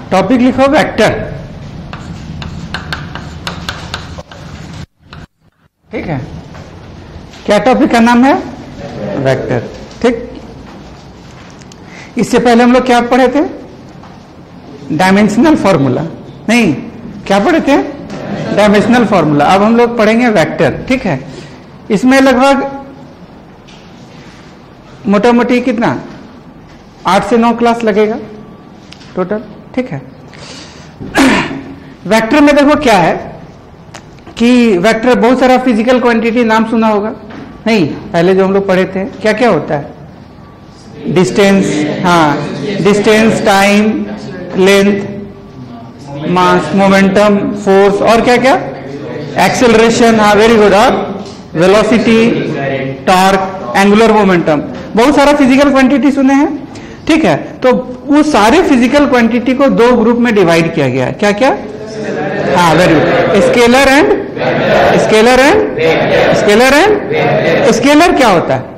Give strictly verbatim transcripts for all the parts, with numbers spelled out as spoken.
Topic लिखो vector, ठीक है। क्या टॉपिक का नाम है? वेक्टर, ठीक। इससे पहले हम लोग क्या पढ़े थे? डायमेंशनल फॉर्मूला, नहीं क्या पढ़े थे? Dimensional formula. अब हम लोग पढ़ेंगे वेक्टर, ठीक है। इसमें लगभग मोटा मोटी कितना आठ से नौ क्लास लगेगा टोटल, ठीक है। वेक्टर में देखो क्या है कि वेक्टर बहुत सारा फिजिकल क्वांटिटी नाम सुना होगा, नहीं? पहले जो हम लोग पढ़े थे क्या क्या होता है? डिस्टेंस, हाँ, distance, time, length, mass, momentum, force, और क्या क्या? एक्सेलरेशन, हाँ वेरी गुड, और वेलोसिटी, टॉर्क, एंगुलर मोमेंटम, बहुत सारा फिजिकल क्वांटिटी सुने हैं, ठीक है। तो वो सारे फिजिकल क्वांटिटी को दो ग्रुप में डिवाइड किया गया है, क्या क्या? हाँ very good, scalar and scalar and scalar and scalar क्या होता है?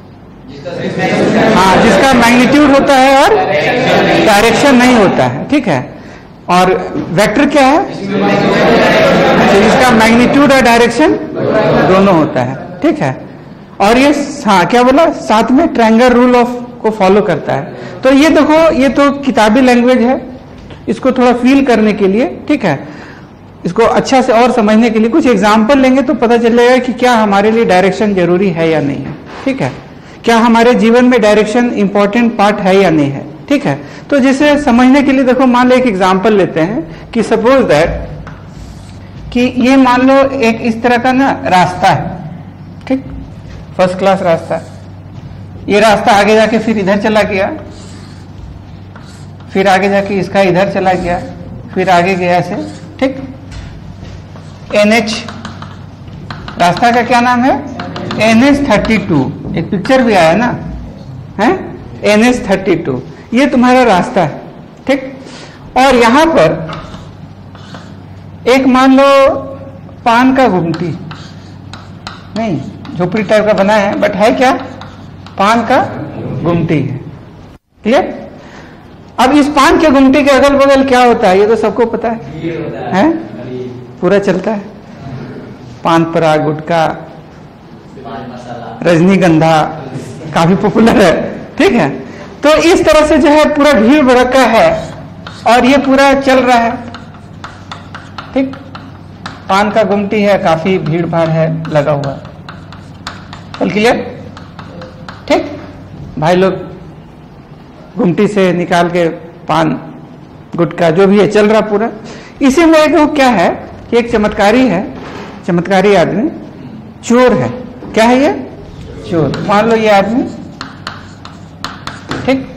हाँ, जिसका मैग्नीट्यूड होता है और डायरेक्शन नहीं होता है, ठीक है। और वेक्टर क्या है? जिसका मैग्नीट्यूड और डायरेक्शन दोनों होता है, ठीक है। और ये हाँ क्या बोला, साथ में ट्रायंगल रूल ऑफ को फॉलो करता है। तो ये देखो, ये तो किताबी लैंग्वेज है, इसको थोड़ा फील करने के लिए, ठीक है, इसको अच्छा से और समझने के लिए कुछ एग्जाम्पल लेंगे तो पता चलेगा कि क्या हमारे लिए डायरेक्शन जरूरी है या नहीं है, ठीक है। क्या हमारे जीवन में डायरेक्शन इंपॉर्टेंट पार्ट है या नहीं है, ठीक है। तो जिसे समझने के लिए देखो, मान लो एक एग्जाम्पल लेते हैं कि सपोज दैट कि ये मान लो एक इस तरह का ना रास्ता है, ठीक, फर्स्ट क्लास रास्ता। ये रास्ता आगे जाके फिर इधर चला गया, फिर आगे जाके इसका इधर चला गया, फिर आगे गया से, ठीक। एन एच रास्ता का क्या नाम है? एन एच थर्टी टू, एक पिक्चर भी आया ना, है एन एच थर्टी टू, ये तुम्हारा रास्ता है, ठीक। और यहां पर एक मान लो पान का गुमटी, नहीं झोपड़ी टाइप का बना है, बट है क्या? पान का गुमटी है, क्लियर। अब इस पान के गुमटी के अगल बगल क्या होता है ये तो सबको पता है, है? पूरा चलता है, पान पराग, गुटखा, रजनीगंधा, काफी पॉपुलर है, ठीक है। तो इस तरह से जो है पूरा भीड़ भड़का है और ये पूरा चल रहा है, ठीक। पान का गुमटी है, काफी भीड़ भाड़ है लगा हुआ, चल क्लियर, ठीक। भाई लोग गुमटी से निकाल के पान गुटखा जो भी है चल रहा पूरा। इसी में एक क्या है कि एक चमत्कारी है, चमत्कारी आदमी चोर है, क्या है ये? चोर। मान लो ये आदमी, ठीक।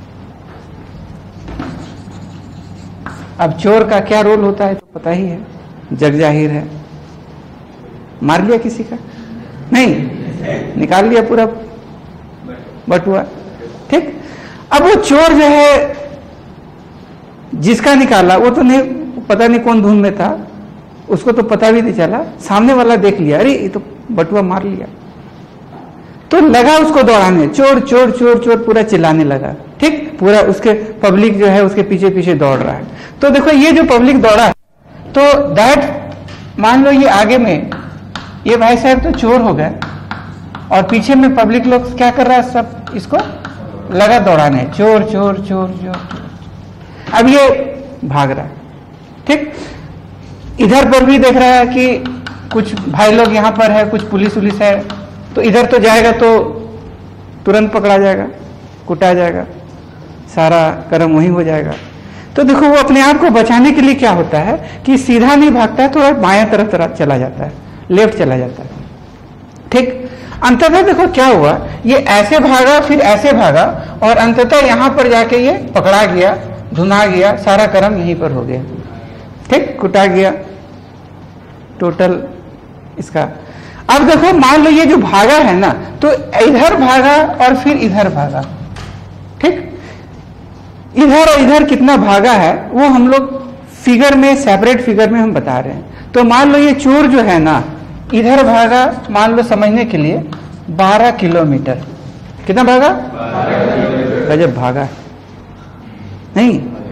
अब चोर का क्या रोल होता है तो पता ही है, जग जाहिर है। मार लिया किसी का? नहीं, निकाल लिया पूरा बटुआ, ठीक। अब वो चोर जो है जिसका निकाला वो तो नहीं, पता नहीं कौन धुन में था, उसको तो पता भी नहीं चला, सामने वाला देख लिया, अरे ये तो बटुआ मार लिया, तो लगा उसको दौड़ाने, चोर चोर चोर चोर पूरा चिल्लाने लगा, ठीक। पूरा उसके पब्लिक जो है उसके पीछे पीछे दौड़ रहा है। तो देखो ये जो पब्लिक दौड़ा है, तो दैट मान लो ये आगे में ये भाई साहब तो चोर हो गए और पीछे में पब्लिक लोग क्या कर रहा है, सब इसको लगा दौड़ाने, चोर चोर चोर चोर। अब ये भाग रहा है, ठीक। इधर पर भी देख रहा है कि कुछ भाई लोग यहाँ पर है, कुछ पुलिस उलिस है, तो इधर तो जाएगा तो तुरंत पकड़ा जाएगा, कुटा जाएगा, सारा कर्म वही हो जाएगा। तो देखो वो अपने आप को बचाने के लिए क्या होता है कि सीधा नहीं भागता है, थोड़ा बाएं तरफ तरफ चला जाता है, लेफ्ट चला जाता है, ठीक। अंततः देखो क्या हुआ, ये ऐसे भागा फिर ऐसे भागा और अंततः यहां पर जाके ये पकड़ा गया, धुना गया, सारा कर्म यहीं पर हो गया, ठीक, कुटा गया टोटल इसका। अब देखो मान लो ये जो भागा है ना, तो इधर भागा और फिर इधर भागा, ठीक। इधर और इधर कितना भागा है वो हम लोग फिगर में, सेपरेट फिगर में हम बता रहे हैं। तो मान लो ये चोर जो है ना, इधर भागा, मान लो समझने के लिए बारह किलोमीटर, कितना भागा? गजब भागा, नहीं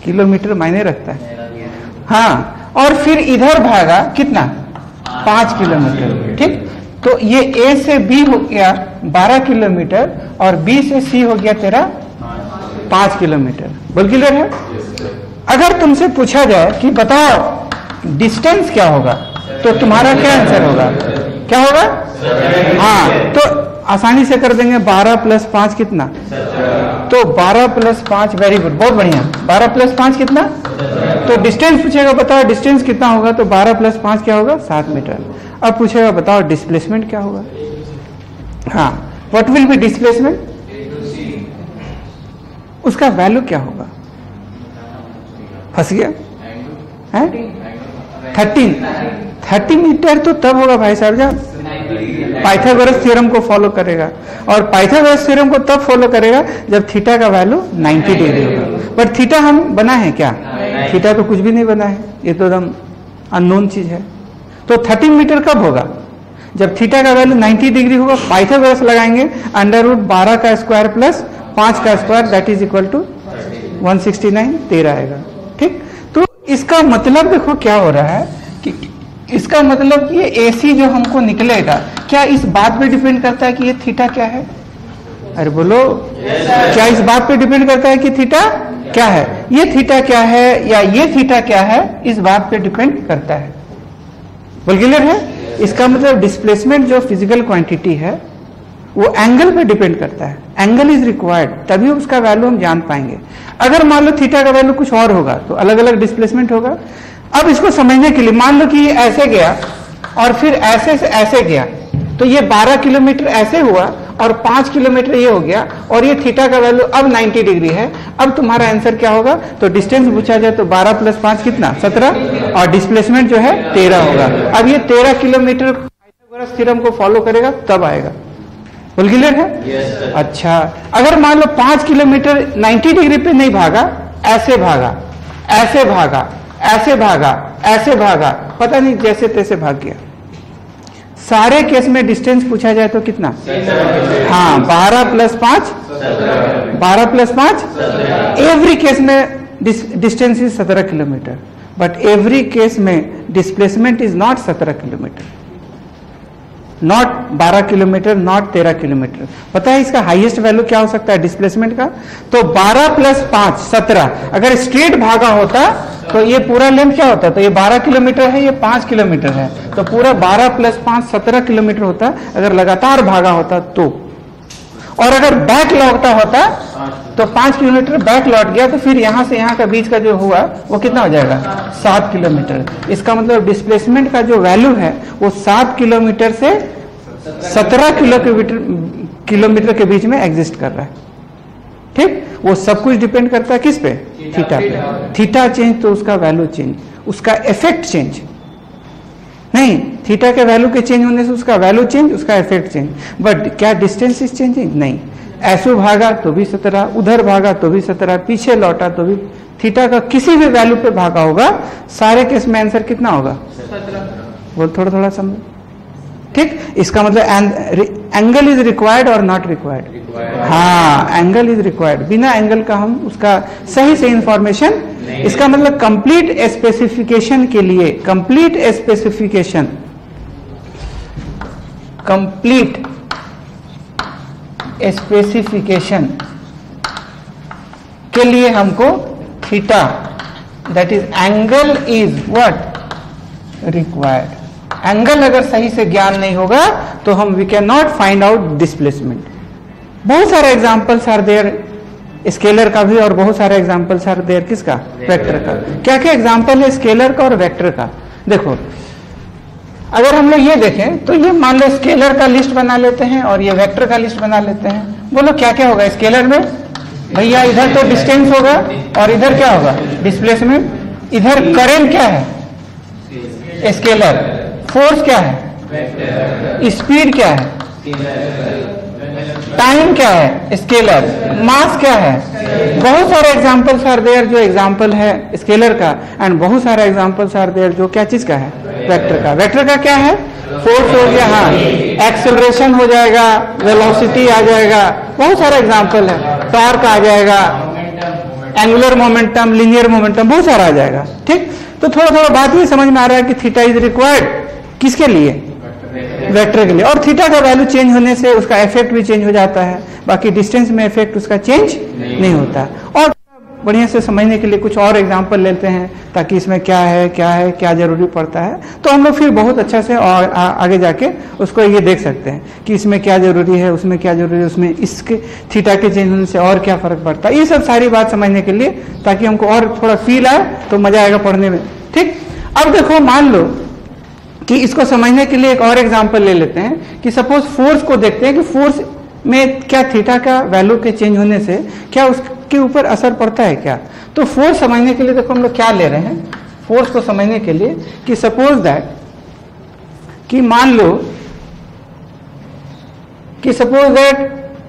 किलोमीटर मायने रखता है। हाँ, और फिर इधर भागा कितना, पांच किलोमीटर। ठीक, तो ये ए से बी हो गया बारह किलोमीटर और बी से सी हो गया तेरा पांच किलोमीटर। बोल क्लियर है? अगर तुमसे पूछा जाए कि बताओ डिस्टेंस क्या होगा, तो तुम्हारा क्या आंसर होगा? क्या होगा? हाँ, तो आसानी से कर देंगे। बारह प्लस पांच कितना? तो बारह प्लस पांच, वेरी गुड, बहुत बढ़िया। बारह प्लस पांच कितना? तो डिस्टेंस पूछेगा, बताओ डिस्टेंस कितना होगा, तो बारह प्लस पांच क्या होगा? सात मीटर। अब पूछेगा बताओ डिस्प्लेसमेंट क्या होगा? हाँ, व्हाट विल बी डिस्प्लेसमेंट? उसका वैल्यू क्या होगा? फंस गया है? थर्टीन थर्टी मीटर तो तब होगा भाई साहब जब पाइथागोरस थ्योरम को फॉलो करेगा, और पाइथागोरस थ्योरम को तब फॉलो करेगा जब थीटा का वैल्यू नाइन्टी डिग्री होगा। बट थीटा हम बना है क्या? थीटा तो कुछ भी नहीं बना है, ये तो एकदम अननोन चीज है। तो थर्टी मीटर कब होगा? जब थीटा का वैल्यू नाइन्टी डिग्री होगा। पाइथागोरस लगाएंगे, अंडर रूट बारह का स्क्वायर प्लस पांच का square that is equal to one sixty nine, तेरह आएगा। ठीक, तो इसका मतलब देखो क्या हो रहा है कि इसका मतलब कि ये एसी जो हमको निकलेगा, क्या इस बात पे डिपेंड करता है कि ये थीटा क्या है? अरे बोलो, yes, क्या इस बात पे डिपेंड करता है कि थीटा क्या है? ये थीटा क्या है या ये थीटा क्या है, इस बात पे डिपेंड करता है। बोल क्लियर है? इसका मतलब डिस्प्लेसमेंट जो फिजिकल क्वांटिटी है वो एंगल पे डिपेंड करता है। एंगल इज रिक्वायर्ड, तभी उसका वैल्यू हम जान पाएंगे। अगर मान लो थीटा का वैल्यू कुछ और होगा तो अलग अलग डिस्प्लेसमेंट होगा। अब इसको समझने के लिए मान लो कि ये ऐसे गया और फिर ऐसे से ऐसे गया, तो ये बारह किलोमीटर ऐसे हुआ और पांच किलोमीटर ये हो गया, और ये थीटा का वैल्यू अब नाइन्टी डिग्री है। अब तुम्हारा आंसर क्या होगा? तो डिस्टेंस पूछा जाए तो बारह प्लस पांच कितना? सत्रह, और डिस्प्लेसमेंट जो है तेरह होगा। अब ये तेरह किलोमीटर पाइथागोरस थ्योरम को फॉलो करेगा तब आएगा। बोल क्लियर है? yes, अच्छा, अगर मान लो पांच किलोमीटर नाइन्टी डिग्री पे नहीं भागा, ऐसे भागा, ऐसे भागा, ऐसे भागा, ऐसे भागा, पता नहीं जैसे तैसे भाग गया, सारे केस में डिस्टेंस पूछा जाए तो कितना? हाँ, बारह प्लस पांच, बारह प्लस पांच, एवरी केस में डिस्टेंस इज सत्रह किलोमीटर, बट एवरी केस में डिस्प्लेसमेंट इज नॉट सत्रह किलोमीटर, नॉट बारह किलोमीटर, नॉट तेरह किलोमीटर। पता है इसका हाईएस्ट वैल्यू क्या हो सकता है डिस्प्लेसमेंट का? तो बारह प्लस पांच सत्रह, अगर स्ट्रेट भागा होता तो ये पूरा लेंथ क्या होता? तो ये बारह किलोमीटर है, ये पांच किलोमीटर है, तो पूरा बारह प्लस पांच सत्रह किलोमीटर होता अगर लगातार भागा होता तो। और अगर बैक लौटता होता तो पांच किलोमीटर बैक लौट गया तो फिर यहां से यहां का बीच का जो हुआ वो कितना हो जाएगा? सात किलोमीटर। इसका मतलब डिस्प्लेसमेंट का जो वैल्यू है वो सात किलोमीटर से सत्रह किलोमीटर किलोमीटर के बीच में एग्जिस्ट कर रहा है। ठीक, वो सब कुछ डिपेंड करता है किस पे? थीटा पे। थीटा चेंज तो उसका वैल्यू चेंज, उसका इफेक्ट चेंज नहीं। थीटा के वैल्यू के चेंज होने से उसका वैल्यू चेंज, उसका इफेक्ट चेंज। बट क्या डिस्टेंस इज चेंजिंग? नहीं। ऐसे भागा तो भी सत्रह, उधर भागा तो भी सत्रह, पीछे लौटा तो भी। थीटा का किसी भी वैल्यू पे भागा होगा, सारे केस में आंसर कितना होगा? वो थोड़ा थोड़ा समझो। ठीक, इसका मतलब एंगल इज रिक्वायर्ड और नॉट रिक्वायर्ड? हाँ, एंगल इज रिक्वायर्ड। बिना एंगल का हम उसका सही से इंफॉर्मेशन, इसका मतलब कंप्लीट स्पेसिफिकेशन के लिए, कंप्लीट स्पेसिफिकेशन, कंप्लीट स्पेसिफिकेशन के लिए हमको theta that is angle is what? Required. Angle अगर सही से ज्ञान नहीं होगा तो हम we can not find out displacement. बहुत सारे एग्जांपल्स आर देयर, स्केलर का भी, और बहुत सारे एग्जांपल्स आर देयर किसका? वेक्टर का। क्या क्या एग्जांपल है स्केलर का और वेक्टर का? देखो, अगर हम लोग ये देखें तो ये मान लो स्केलर का लिस्ट बना लेते हैं और ये वेक्टर का लिस्ट बना लेते हैं। बोलो क्या क्या होगा स्केलर में? भैया इधर तो डिस्टेंस होगा और इधर क्या होगा? डिस्प्लेसमेंट। इधर करंट क्या है? स्केलर। फोर्स क्या है? स्पीड क्या है? टाइम क्या है? स्केलर। मास क्या है? बहुत सारे एग्जांपल्स आर देयर जो एग्जांपल है स्केलर का, एंड बहुत सारे एग्जांपल्स आर देयर जो क्या चीज का है? वेक्टर का। वेक्टर का क्या है? फोर्स हो गया, हाँ, एक्सेलरेशन हो जाएगा, वेलोसिटी आ जाएगा, बहुत सारा एग्जांपल है, टॉर्क आ जाएगा, एंगुलर मोमेंटम, लीनियर मोमेंटम, बहुत सारा आ जाएगा। ठीक, तो थोड़ा थोड़ा बात ये समझ में आ रहा है कि थीटा इज रिक्वायर्ड किसके लिए, वेक्टर के लिए। और थीटा का वैल्यू चेंज होने से उसका इफेक्ट भी चेंज हो जाता है, बाकी डिस्टेंस में इफेक्ट उसका चेंज नहीं, नहीं होता। और बढ़िया से समझने के लिए कुछ और एग्जांपल लेते हैं ताकि इसमें क्या है क्या है क्या जरूरी पड़ता है, तो हम लोग फिर बहुत अच्छा से और आ, आगे जाके उसको ये देख सकते हैं कि इसमें क्या जरूरी है, उसमें क्या जरूरी है, उसमें इसके थीटा के चेंज होने से और क्या फर्क पड़ता है, ये सब सारी बात समझने के लिए, ताकि हमको और थोड़ा फील आए तो मजा आएगा पढ़ने में। ठीक, अब देखो मान लो कि इसको समझने के लिए एक और एग्जाम्पल ले लेते हैं कि सपोज फोर्स को देखते हैं कि फोर्स में क्या थीटा का वैल्यू के चेंज होने से क्या उसके ऊपर असर पड़ता है क्या। तो फोर्स समझने के लिए देखो हम लोग क्या ले रहे हैं, फोर्स को समझने के लिए कि सपोज दैट कि मान लो कि सपोज दैट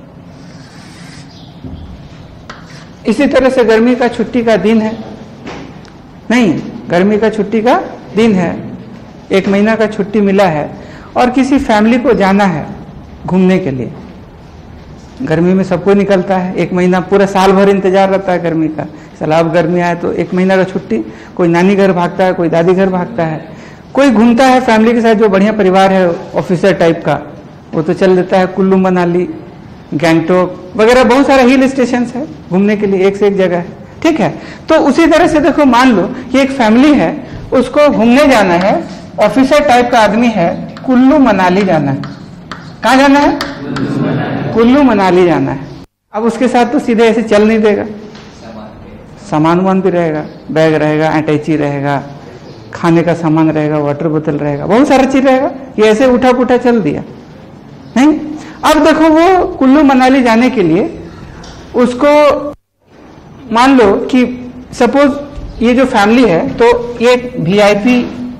इसी तरह से गर्मी का छुट्टी का दिन है, नहीं गर्मी का छुट्टी का दिन है, एक महीना का छुट्टी मिला है और किसी फैमिली को जाना है घूमने के लिए। गर्मी में सबको निकलता है, एक महीना पूरा साल भर इंतजार रहता है गर्मी का, चला अब गर्मी आए तो एक महीना का छुट्टी, कोई नानी घर भागता है, कोई दादी घर भागता है, कोई घूमता है फैमिली के साथ, जो बढ़िया परिवार है ऑफिसर टाइप का, वो तो चल देता है कुल्लू मनाली गैंगटोक वगैरह, बहुत सारे हिल स्टेशन है घूमने के लिए, एक से एक जगह है। ठीक है, तो उसी तरह से देखो मान लो कि एक फैमिली है, उसको घूमने जाना है, ऑफिसर टाइप का आदमी है, कुल्लू मनाली जाना है। कहाँ जाना है? कुल्लू मनाली जाना है। अब उसके साथ तो सीधे ऐसे चल नहीं देगा, सामान वामान भी रहेगा, बैग रहेगा, अटैची रहेगा, खाने का सामान रहेगा, वाटर बोतल रहेगा, बहुत सारा चीज रहेगा, ये ऐसे उठा पुठा चल दिया नहीं। अब देखो वो कुल्लू मनाली जाने के लिए उसको मान लो कि सपोज ये जो फैमिली है तो ये वीआईपी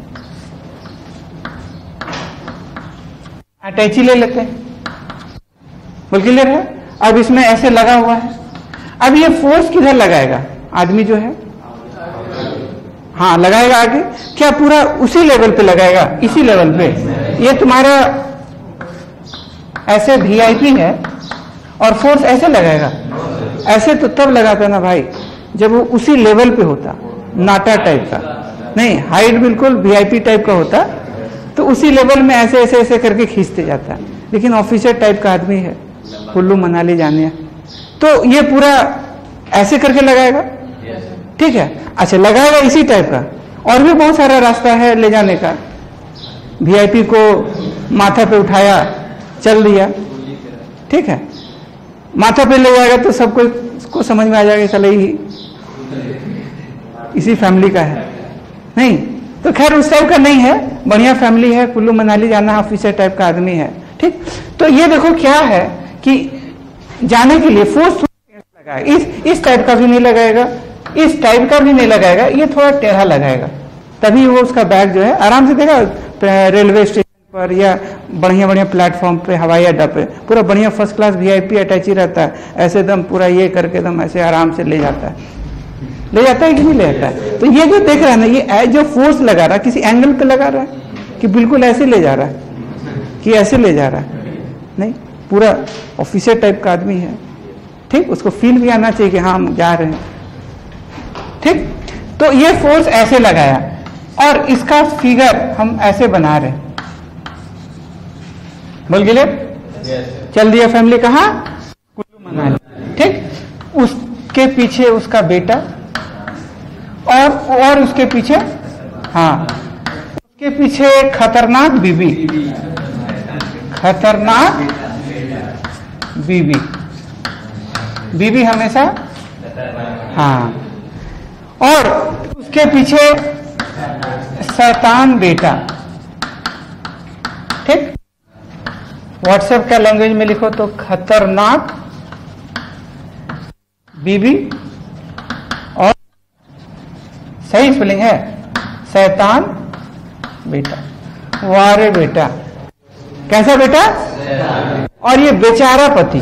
अटैची ले लेते हैं, बोल क्लियर है। अब इसमें ऐसे लगा हुआ है, अब ये फोर्स किधर लगाएगा आदमी जो है, हाँ लगाएगा आगे, क्या पूरा उसी लेवल पे लगाएगा, इसी लेवल पे। ये तुम्हारा ऐसे वीआईपी है और फोर्स ऐसे लगाएगा, ऐसे तो तब लगाता ना भाई जब वो उसी लेवल पे होता, नाटा टाइप का नहीं, हाइट बिल्कुल वीआईपी टाइप का होता, तो उसी लेवल में ऐसे ऐसे ऐसे करके खींचते जाता। लेकिन ऑफिसर टाइप का आदमी है, कुल्लू मनाली जाने, तो ये पूरा ऐसे करके लगाएगा। ठीक है, अच्छा लगाएगा इसी टाइप का, और भी बहुत सारा रास्ता है ले जाने का। वीआईपी को माथा पे उठाया, चल दिया, ठीक है, माथा पे ले जाएगा तो सबको को समझ में आ जाएगा चले ही इसी फैमिली का है नहीं, तो खैर उस टाइप का नहीं है, बढ़िया फैमिली है, कुल्लू मनाली जाना, ऑफिसर टाइप का आदमी है। ठीक, तो ये देखो क्या है कि जाने के लिए फोर्स लगाएगा, इस इस टाइप का भी नहीं लगाएगा, इस टाइप का भी नहीं लगाएगा, ये थोड़ा टेढ़ा लगाएगा, तभी वो उसका बैग जो है आराम से देगा। रेलवे स्टेशन पर या बढ़िया बढ़िया प्लेटफॉर्म पे, हवाई अड्डा पे पूरा बढ़िया फर्स्ट क्लास वीआईपी अटैची रहता है, ऐसे एकदम पूरा ये करके एकदम ऐसे आराम से ले जाता है, ले जाता है कि नहीं ले जाता है। तो ये जो देख रहा है ना, ये जो फोर्स लगा रहा है किसी एंगल पे लगा रहा है कि बिल्कुल ऐसे ले जा रहा है कि ऐसे ले जा रहा है, नहीं, पूरा ऑफिसर टाइप का आदमी है। ठीक, उसको फील भी आना चाहिए कि हाँ हम जा रहे हैं। ठीक, तो ये फोर्स ऐसे लगाया और इसका फिगर हम ऐसे बना रहे हैं, बोल गए चल दिया फैमिली कहाँ, कुल्लू मनाली। ठीक, उसके पीछे उसका बेटा और और उसके पीछे, हाँ उसके पीछे खतरनाक बीबी, खतरनाक बीबी, बीबी हमेशा, हाँ, और उसके पीछे शैतान बेटा। ठीक, व्हाट्सएप का लैंग्वेज में लिखो तो खतरनाक बीबी, और सही स्पेलिंग है शैतान बेटा। वारे बेटा, कैसा बेटा, और ये बेचारा पति,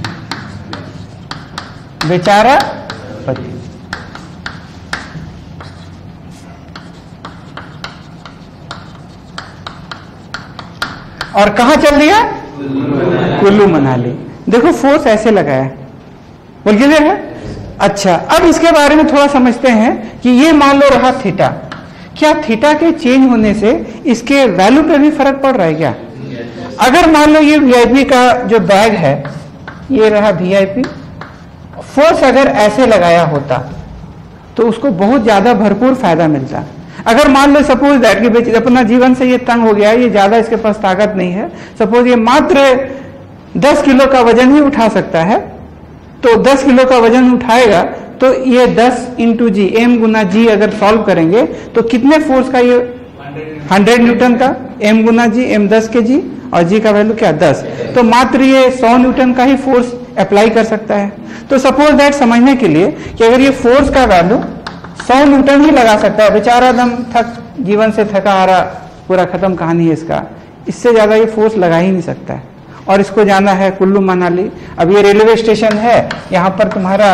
बेचारा पति। और कहां चल दिया, कुल्लू मनाली। देखो फोर्स ऐसे लगाया, बोल क्लियर है। अच्छा, अब इसके बारे में थोड़ा समझते हैं कि ये मान लो रहा थीटा, क्या थीटा के चेंज होने से इसके वैल्यू पे भी फर्क पड़ रहा है क्या? अगर मान लो ये वीआईपी का जो बैग है, ये रहा वीआईपी, फोर्स अगर ऐसे लगाया होता तो उसको बहुत ज्यादा भरपूर फायदा मिलता। अगर मान लो सपोज दैट कि अपना जीवन से ये तंग हो गया है, ये ज्यादा इसके पास ताकत नहीं है, सपोज ये मात्र दस किलो का वजन ही उठा सकता है, तो दस किलो का वजन उठाएगा तो ये दस इंटू जी, एम गुना जी अगर सॉल्व करेंगे तो कितने फोर्स का ये हंड्रेड न्यूटन का, एम गुना जी, एम दस के जी और जी का वैल्यू क्या दस, तो मात्र ये सौ न्यूटन का ही फोर्स अप्लाई कर सकता है। तो सपोज दैट समझने के लिए कि अगर ये फोर्स का वैल्यू सौ न्यूटन ही लगा सकता है, बेचारा दम थक, जीवन से थका आ रहा, पूरा खत्म कहानी है इसका, इससे ज्यादा ये फोर्स लगा ही नहीं सकता है। और इसको जाना है कुल्लू मनाली, अब ये रेलवे स्टेशन है, यहां पर तुम्हारा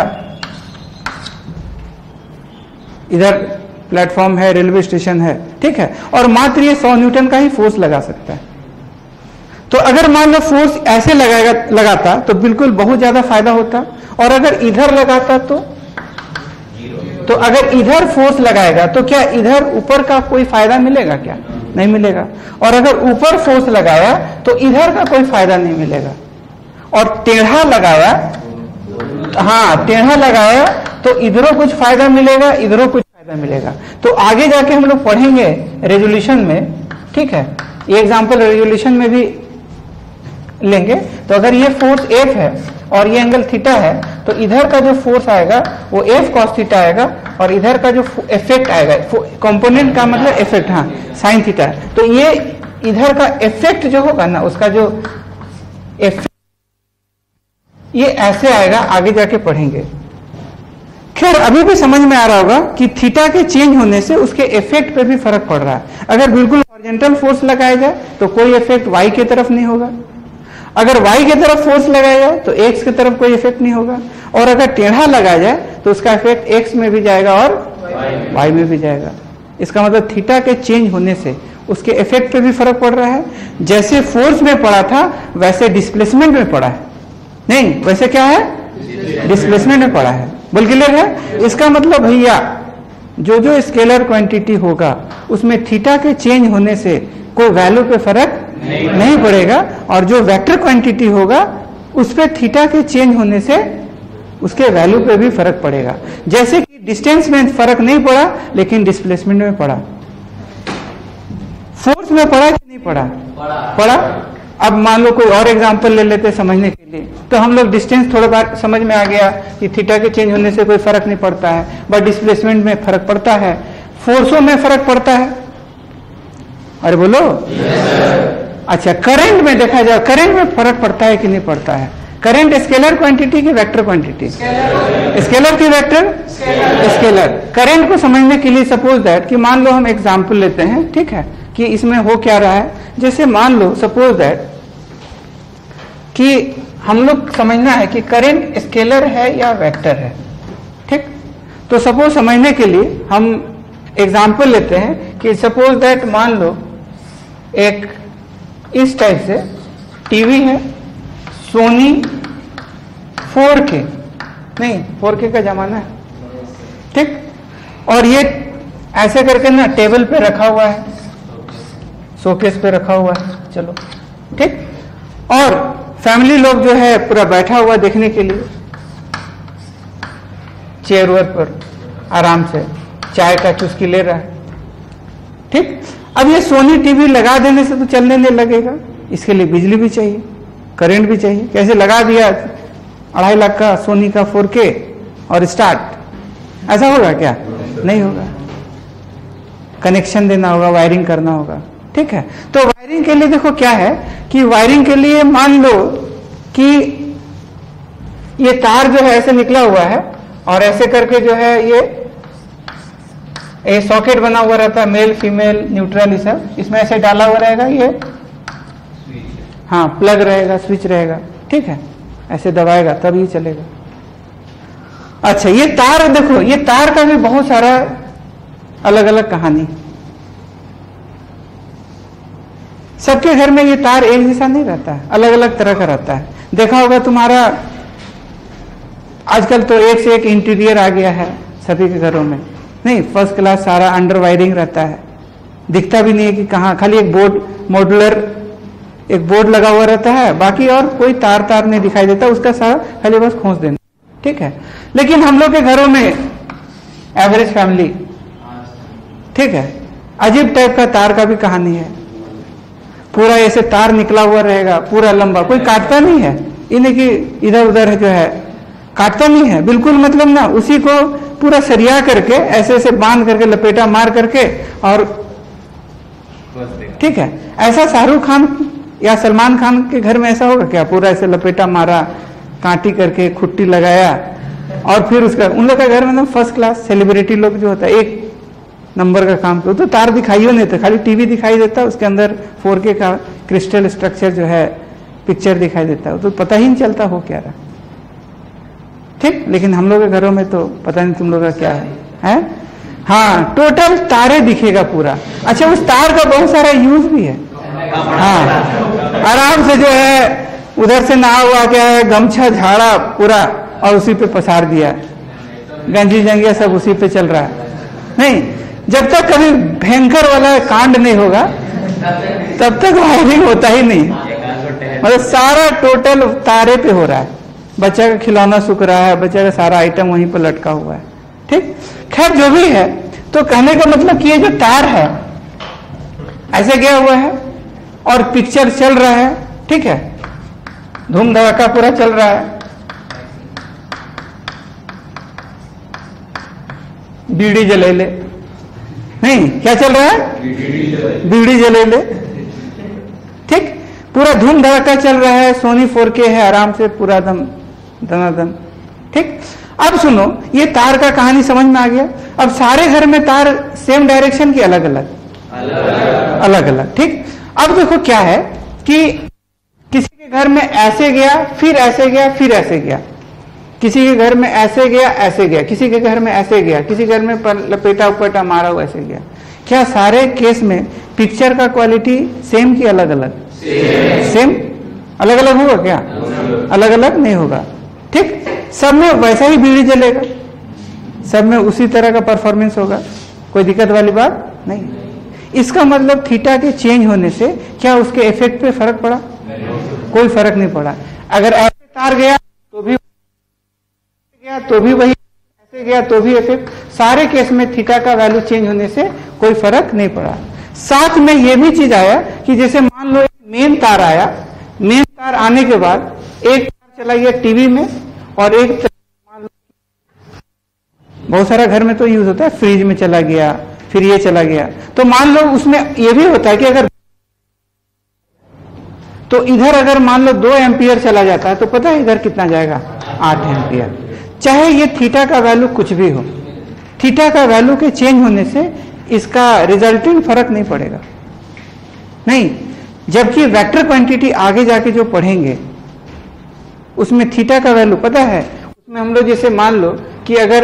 इधर प्लेटफॉर्म है, रेलवे स्टेशन है, ठीक है, और मात्र ये सौ न्यूटन का ही फोर्स लगा सकता है। तो अगर मान लो फोर्स ऐसे लगाएगा लगाता तो बिल्कुल बहुत ज्यादा फायदा होता, और अगर इधर लगाता तो तो अगर इधर फोर्स लगाएगा तो क्या इधर ऊपर का कोई फायदा मिलेगा क्या? नहीं मिलेगा। और अगर ऊपर फोर्स लगाया तो इधर का कोई फायदा नहीं मिलेगा। और टेढ़ा लगाया, हाँ टेढ़ा लगाया तो इधरों कुछ फायदा मिलेगा, इधरों कुछ फायदा मिलेगा। तो आगे जाके हम लोग पढ़ेंगे रेजोल्यूशन में, ठीक है, ये एग्जांपल रेजोल्यूशन में भी लेंगे। तो अगर ये फोर्स एफ है और ये एंगल थीटा है तो इधर का जो फोर्स आएगा वो एफ कॉस थीटा आएगा, और इधर का जो इफेक्ट आएगा, कंपोनेंट का मतलब इफेक्ट, हाँ साइन थीटा। तो ये इधर का इफेक्ट जो होगा ना, उसका जो इफेक्ट ये ऐसे आएगा, आगे जाके पढ़ेंगे। खैर अभी भी समझ में आ रहा होगा कि थीटा के चेंज होने से उसके इफेक्ट पे भी फर्क पड़ रहा है। अगर बिल्कुल हॉरिजॉन्टल फोर्स लगाया जाए तो कोई इफेक्ट वाई की तरफ नहीं होगा, अगर y की तरफ फोर्स लगाया जाए तो x की तरफ कोई इफेक्ट नहीं होगा, और अगर टेढ़ा लगाया जाए तो उसका इफेक्ट x में भी जाएगा और y में भी जाएगा। इसका मतलब थीटा के चेंज होने से उसके इफेक्ट पे भी फर्क पड़ रहा है। जैसे फोर्स में पड़ा था वैसे डिस्प्लेसमेंट में पड़ा है, नहीं वैसे क्या है, डिस्प्लेसमेंट में पड़ा है। बोल क्लियर है? इसका मतलब भैया जो जो स्केलर क्वांटिटी होगा उसमें थीटा के चेंज होने से कोई वैल्यू पे फर्क नहीं, नहीं पड़ेगा, और जो वेक्टर क्वांटिटी होगा उस पे थीटा के चेंज होने से उसके वैल्यू पे भी फर्क पड़ेगा। जैसे कि डिस्टेंस में फर्क नहीं पड़ा लेकिन डिस्प्लेसमेंट में पड़ा। फोर्स में पड़ा कि नहीं पड़ा? पड़ा, पड़ा? अब मान लो कोई और एग्जांपल ले लेते समझने के लिए, तो हम लोग डिस्टेंस थोड़ा बार समझ में आ गया कि थीटा के चेंज होने से कोई फर्क नहीं पड़ता है, बट डिस्प्लेसमेंट में फर्क पड़ता है, फोर्सों में फर्क पड़ता है। अरे बोलो yes, अच्छा करंट में देखा जाए, करंट में फर्क पड़ता है कि नहीं पड़ता है? करंट स्केलर क्वांटिटी की वेक्टर क्वांटिटी? स्केलर की वेक्टर स्केलर। करंट को समझने के लिए सपोज दैट कि मान लो हम एग्जांपल लेते हैं, ठीक है, कि इसमें हो क्या रहा है। जैसे मान लो सपोज दैट कि हम लोग समझना है कि करंट स्केलर है या वेक्टर है, ठीक। तो सपोज समझने के लिए हम एग्जांपल लेते हैं कि सपोज दैट मान लो एक इस टाइप से टीवी है, सोनी फोर के, नहीं फोर के का जमाना है, ठीक, और ये ऐसे करके ना टेबल पे रखा हुआ है, शोकेस पे रखा हुआ है, चलो ठीक, और फैमिली लोग जो है पूरा बैठा हुआ देखने के लिए चेयर वर पर आराम से चाय का चुस्की ले रहा है, ठीक। अब ये सोनी टीवी लगा देने से तो चलने नहीं लगेगा, इसके लिए बिजली भी चाहिए, करंट भी चाहिए। कैसे लगा दिया अढ़ाई लाख का सोनी का फोर के और स्टार्ट, ऐसा होगा क्या? नहीं होगा, कनेक्शन देना होगा, वायरिंग करना होगा, ठीक है। तो वायरिंग के लिए देखो क्या है कि वायरिंग के लिए मान लो कि ये तार जो है ऐसे निकला हुआ है और ऐसे करके जो है ये ये सॉकेट बना हुआ रहता है, मेल फीमेल न्यूट्रल, ये सब इसमें ऐसे डाला हुआ रहेगा, ये हाँ प्लग रहेगा, स्विच रहेगा, ठीक है, ऐसे दबाएगा तब ये चलेगा। अच्छा ये तार देखो, ये तार का भी बहुत सारा अलग अलग कहानी, सबके घर में ये तार एक जैसा नहीं रहता है, अलग अलग तरह का रहता है। देखा होगा तुम्हारा आजकल तो एक से एक इंटीरियर आ गया है सभी के घरों में, नहीं फर्स्ट क्लास सारा अंडर वायरिंग रहता है, दिखता भी नहीं है कि कहाँ, खाली एक बोर्ड मॉड्यूलर एक बोर्ड लगा हुआ रहता है, बाकी और कोई तार तार नहीं दिखाई देता, उसका सारा खाली बस खोस देना, ठीक है। लेकिन हम लोग के घरों में एवरेज फैमिली, ठीक है, अजीब टाइप का तार का भी कहानी है, पूरा ऐसे तार निकला हुआ रहेगा पूरा लंबा, कोई काटता नहीं है, इन्हें कि इधर उधर जो है काटता नहीं है बिल्कुल, मतलब ना उसी को पूरा सरिया करके ऐसे ऐसे बांध करके लपेटा मार करके, और ठीक है। ऐसा शाहरुख खान या सलमान खान के घर में ऐसा होगा क्या? पूरा ऐसे लपेटा मारा, कांटी करके खुट्टी लगाया, और फिर उसका उन लोग का घर में फर्स्ट क्लास सेलिब्रिटी लोग जो होता है एक नंबर का काम करते, तो तार दिखाई नहीं देता, खाली टीवी दिखाई देता, उसके अंदर फोर के का क्रिस्टल स्ट्रक्चर जो है पिक्चर दिखाई देता है, तो पता ही नहीं चलता हो क्या रहा, ठीक। लेकिन हम लोग के घरों में तो पता नहीं तुम लोग का क्या है, है? हाँ, टोटल तारे दिखेगा पूरा। अच्छा, उस तार का बहुत सारा यूज भी है, हाँ, आराम से जो है उधर से नहा हुआ क्या है, गमछा झाड़ा पूरा और उसी पे पसार दिया, गंजी जंगिया सब उसी पे चल रहा है। नहीं, जब तक कभी भयंकर वाला कांड नहीं होगा तब तक वायरिंग होता ही नहीं, मतलब सारा टोटल तारे पे हो रहा है, बच्चा का खिलौना सूख रहा है, बच्चा का सारा आइटम वहीं पर लटका हुआ है, ठीक। खैर जो भी है, तो कहने का मतलब कि ये जो तार है ऐसे गया हुआ है और पिक्चर चल रहा है, ठीक है, धूम धड़ाका पूरा चल रहा है, बीड़ी जले ले, नहीं क्या चल रहा है, बीड़ी जले ले, ठीक, पूरा धूम धड़ाका चल रहा है, सोनी फोर के है, आराम से पूरा दम दनादन, ठीक। अब सुनो, ये तार का कहानी समझ में आ गया। अब सारे घर में तार सेम डायरेक्शन की अलग अलग अलग अलग, ठीक। अब देखो क्या है कि किसी के घर में ऐसे गया, फिर ऐसे गया, फिर ऐसे गया, किसी के घर में ऐसे गया, ऐसे गया, किसी के घर में ऐसे गया, किसी घर में लपेटा उपटा मारा हुआ ऐसे गया। क्या सारे केस में पिक्चर का क्वालिटी सेम की अलग अलग? सेम। अलग अलग होगा क्या? अलग अलग नहीं होगा, ठीक। सब में वैसा ही बीड़ी जलेगा, सब में उसी तरह का परफॉर्मेंस होगा, कोई दिक्कत वाली बात नहीं। इसका मतलब थीटा के चेंज होने से क्या उसके इफेक्ट पे फर्क पड़ा? कोई फर्क नहीं पड़ा। अगर ऐसे तार गया तो भी गया तो भी वही, ऐसे गया तो भी इफेक्ट, सारे केस में थीटा का वैल्यू चेंज होने से कोई फर्क नहीं पड़ा। साथ में ये भी चीज आया कि जैसे मान लो मेन तार आया, मेन तार आने के बाद एक तार चला गया टीवी में और एक मान लो बहुत सारा घर में तो यूज होता है, फ्रिज में चला गया, फिर ये चला गया, तो मान लो उसमें ये भी होता है कि अगर तो इधर अगर मान लो दो एम्पियर चला जाता है तो पता है इधर कितना जाएगा? आठ एम्पियर। चाहे ये थीटा का वैल्यू कुछ भी हो, थीटा का वैल्यू के चेंज होने से इसका रिजल्टिंग फर्क नहीं पड़ेगा, नहीं। जबकि वेक्टर क्वांटिटी आगे जाके जो पढ़ेंगे उसमें थीटा का वैल्यू पता है, उसमें हम लोग जैसे मान लो कि अगर